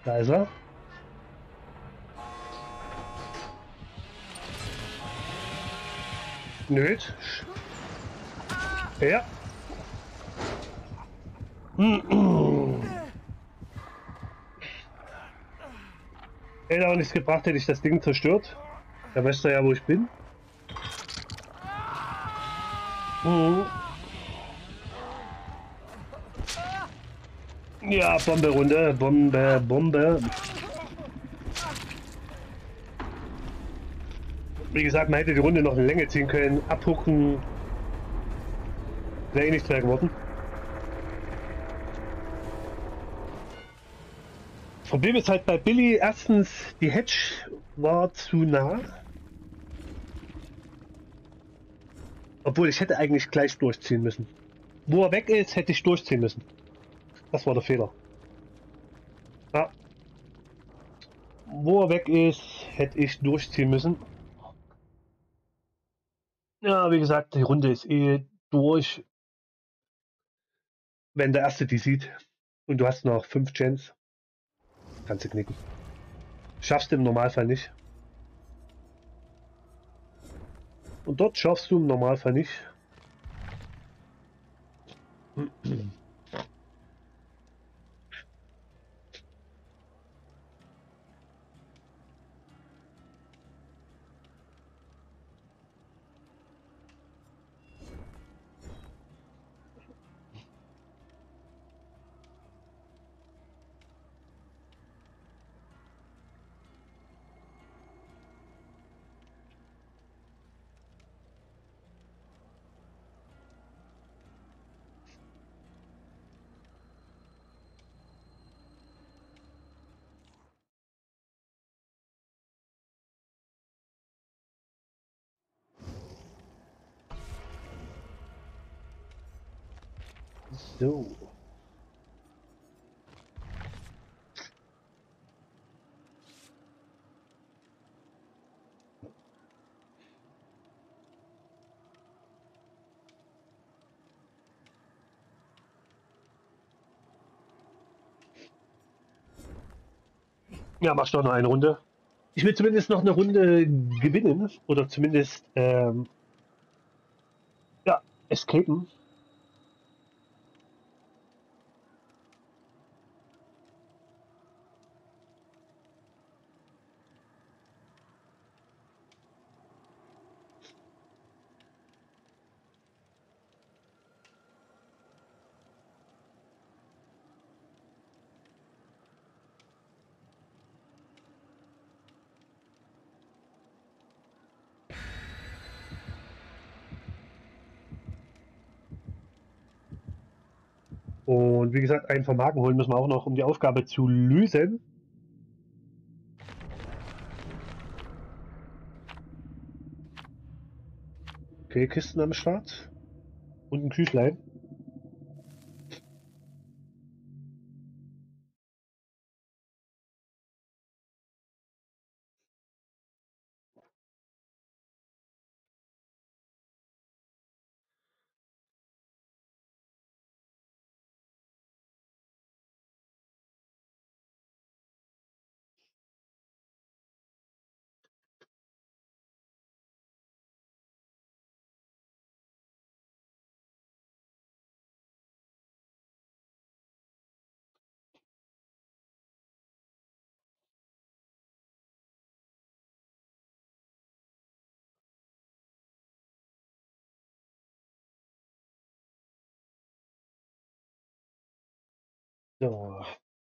Da ist er. Nöt. Ja. Hätte auch nichts gebracht, hätte ich das Ding zerstört. Da weißt du ja, wo ich bin. Mhm. Ja, Bombe runter. Bombe, Bombe. Wie gesagt, man hätte die Runde noch eine Länge ziehen können. Abhucken. Wäre eh nichts mehr geworden. Problem ist halt bei Billy, erstens, die Hedge war zu nah. Obwohl, ich hätte eigentlich gleich durchziehen müssen. Wo er weg ist, hätte ich durchziehen müssen. Das war der Fehler. Ja. Wo er weg ist, hätte ich durchziehen müssen. Ja, wie gesagt, die Runde ist eh durch. Wenn der Erste die sieht und du hast noch fünf Gens, kannst du knicken. Schaffst du im Normalfall nicht. Und dort schaffst du im Normalfall nicht. So. Ja, machst doch noch eine Runde. Ich will zumindest noch eine Runde gewinnen oder zumindest ähm, ja, escapen. Und wie gesagt, einen vom Haken holen müssen wir auch noch, um die Aufgabe zu lösen. Okay, Kisten am Start. Und ein Küchlein. So.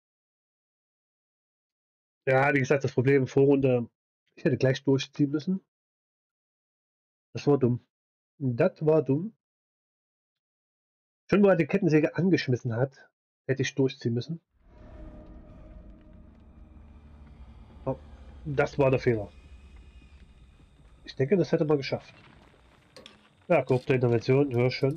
Ja, wie gesagt, das Problem Vorrunde, ich hätte gleich durchziehen müssen. Das war dumm. Das war dumm. Schon wo er die Kettensäge angeschmissen hat, hätte ich durchziehen müssen. Oh, das war der Fehler. Ich denke, das hätte man geschafft. Ja, korrupte Intervention, hör schon.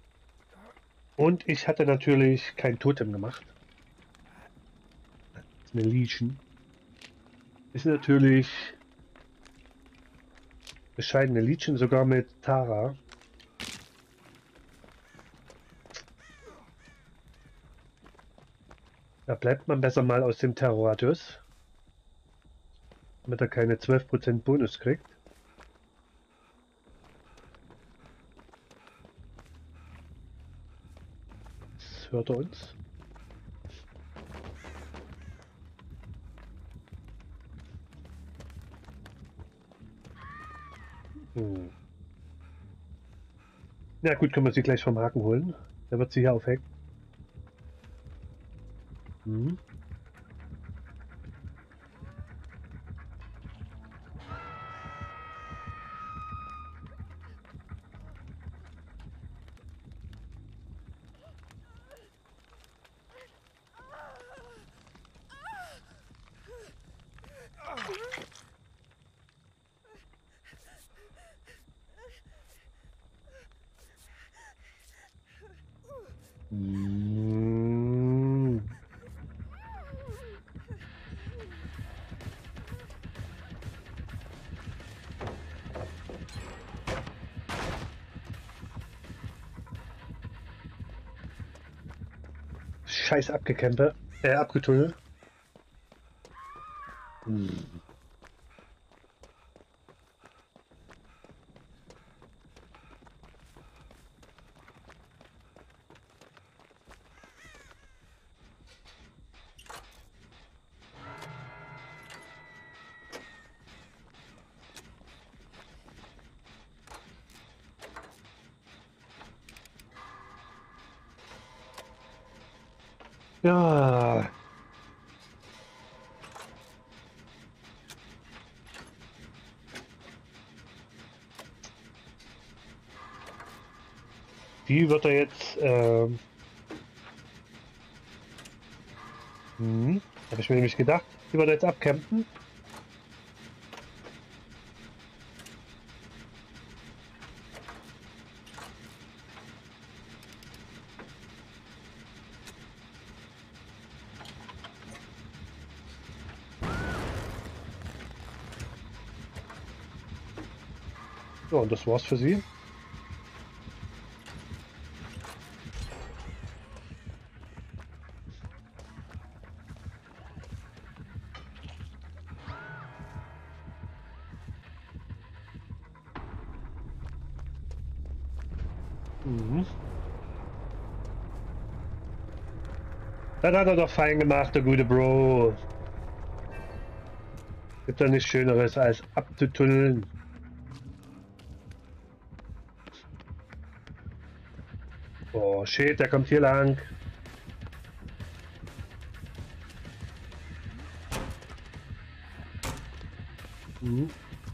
Und ich hatte natürlich kein Totem gemacht. Eine Legion. Ist natürlich bescheidene Legion, sogar mit Tara. Da bleibt man besser mal aus dem Terrorradius, damit er keine zwölf Prozent Bonus kriegt. Jetzt hört er uns. Hm. Ja gut, können wir sie gleich vom Haken holen. Der wird sie hier aufhängen. Hm. Hm. Scheiß abgekämpft, äh, abgetunnelt. Hm. Ja. Die wird er jetzt, ähm, hm, habe ich mir nämlich gedacht, die wird er jetzt abcampen. So, und das war's für sie. Mhm. Das hat er doch fein gemacht, der gute Bro. Gibt ja nichts Schöneres als abzutunneln. Oh shit, der kommt hier lang. Mhm.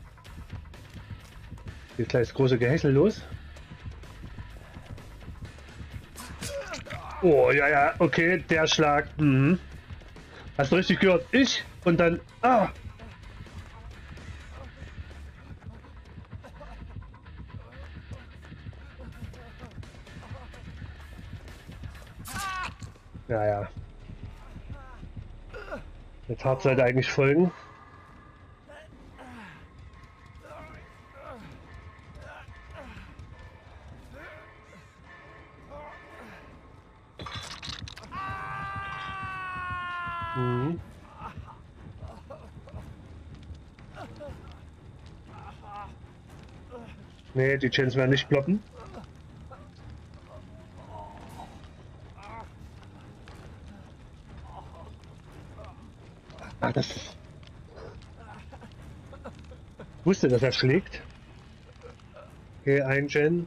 Geht gleich das große Gehässel los. Oh, ja, ja, okay, der Schlag. Mhm. Hast du richtig gehört? Ich und dann. Ah! Ja, ja. Der Tat sollte eigentlich folgen. Mhm. Nee, die Chance werden nicht blocken. Ah, das. Ich wusste, dass er schlägt. Okay, ein Gen.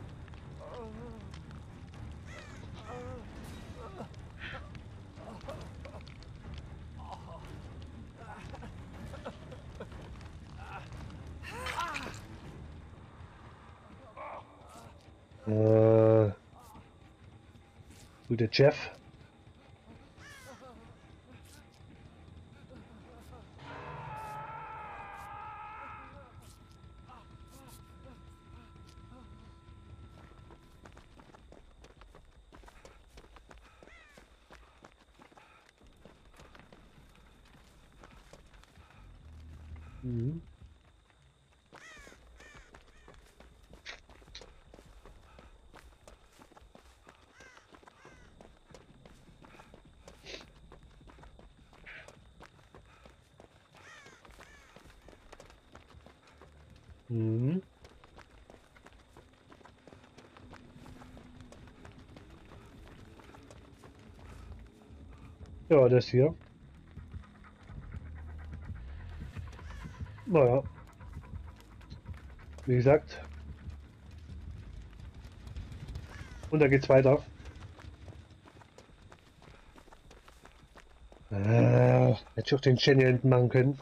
Äh, gute Jeff. Mhm. Mhm. Ja, das hier. Naja, wie gesagt. Und da geht's weiter. Äh, hätte ich auch den Channel hinten machen können.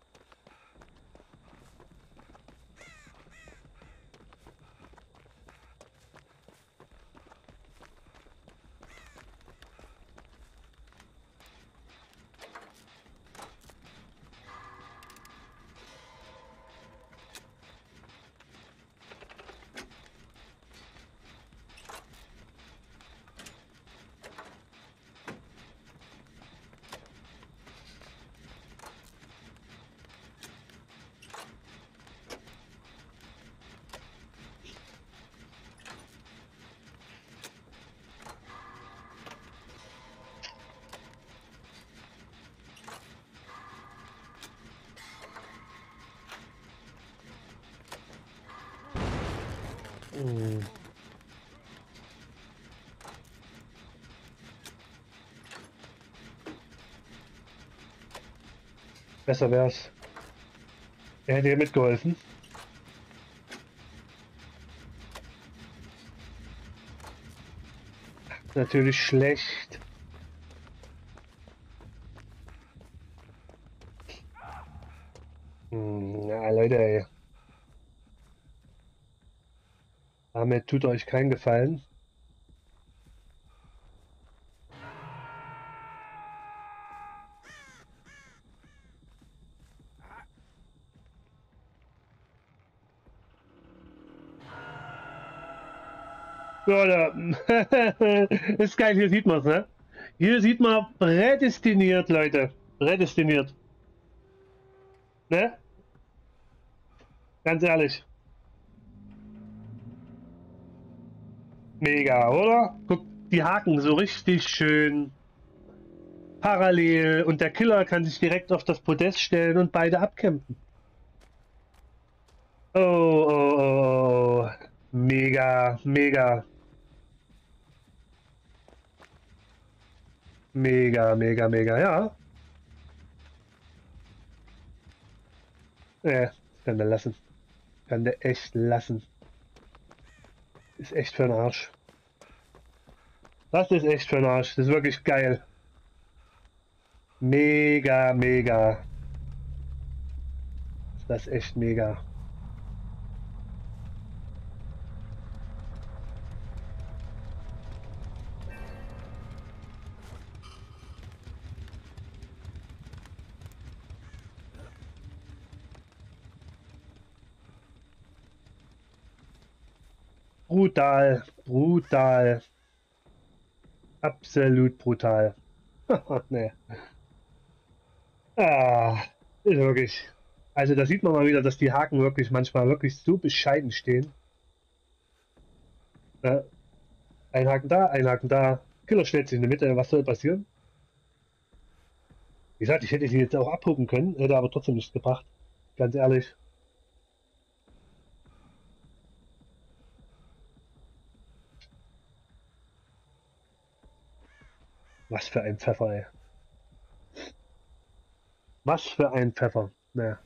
Hm. Besser wär's. Er hätte ihr mitgeholfen. Natürlich schlecht. Hm, ja, Leute, ey. Damit tut euch keinen Gefallen. Ja, da. Ist geil, hier sieht man es, ne? Hier sieht man prädestiniert, Leute. Prädestiniert. Ne? Ganz ehrlich. Mega, oder? Guck, die Haken so richtig schön parallel und der Killer kann sich direkt auf das Podest stellen und beide abkämpfen. Oh, oh, oh, oh. Mega, mega, mega, mega, mega, ja. Äh, kann der lassen. Kann der echt lassen. Ist echt für den Arsch. Das ist echt für den Arsch. Das ist wirklich geil. Mega, mega. Das ist echt mega. Brutal, brutal. Absolut brutal. Nee. Ah, ist wirklich. Also da sieht man mal wieder, dass die Haken wirklich manchmal wirklich so bescheiden stehen. Ja, ein Haken da, ein Haken da. Killer stellt sich in die Mitte. Was soll passieren? Wie gesagt, ich hätte sie jetzt auch abhucken können, hätte aber trotzdem nichts gebracht. Ganz ehrlich. Was für ein Pfeffer, ey. Was für ein Pfeffer. Naja.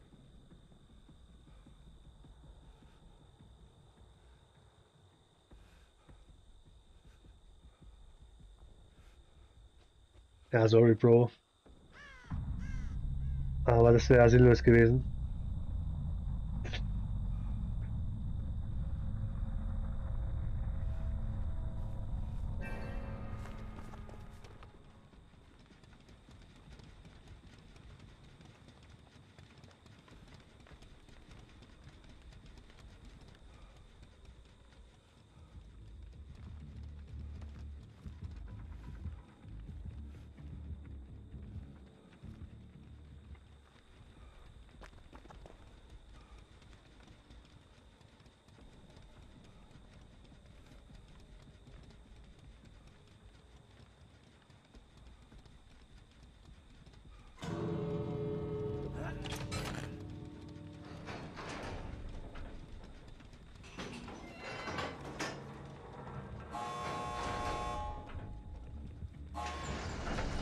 Ja, sorry, Bro. Aber das wäre sinnlos gewesen.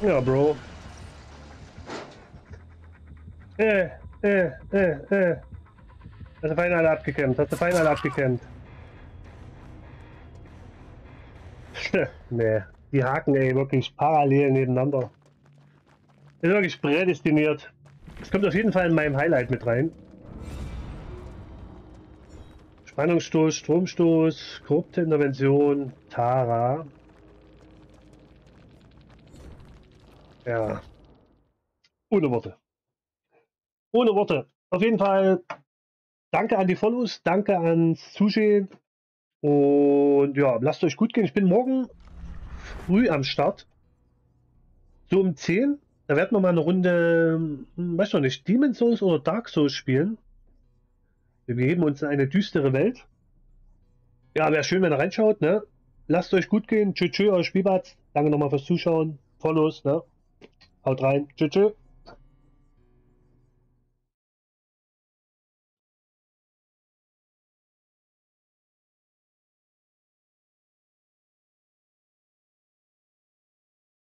Ja, Bro. Äh, äh, äh, äh. Hast du fein alle abgekämpft, hast du fein alle abgekämpft. Nee, die Haken, ey, wirklich parallel nebeneinander. Ist wirklich prädestiniert. Es kommt auf jeden Fall in meinem Highlight mit rein. Spannungsstoß, Stromstoß, korrupte Intervention, Tara. Ja, ohne Worte. Ohne Worte. Auf jeden Fall danke an die Follows, danke ans Zusehen. Und ja, lasst euch gut gehen. Ich bin morgen früh am Start. So um zehn. Da werden wir mal eine Runde, hm, weiß noch nicht, Demon's Souls oder Dark Souls spielen. Wir begeben uns in eine düstere Welt. Ja, wäre schön, wenn ihr reinschaut, ne? Lasst euch gut gehen. Tschüss, tschüss, euer Spielbad. Danke nochmal fürs Zuschauen. Follows, ne? Haut rein. Tschüss, tschüss.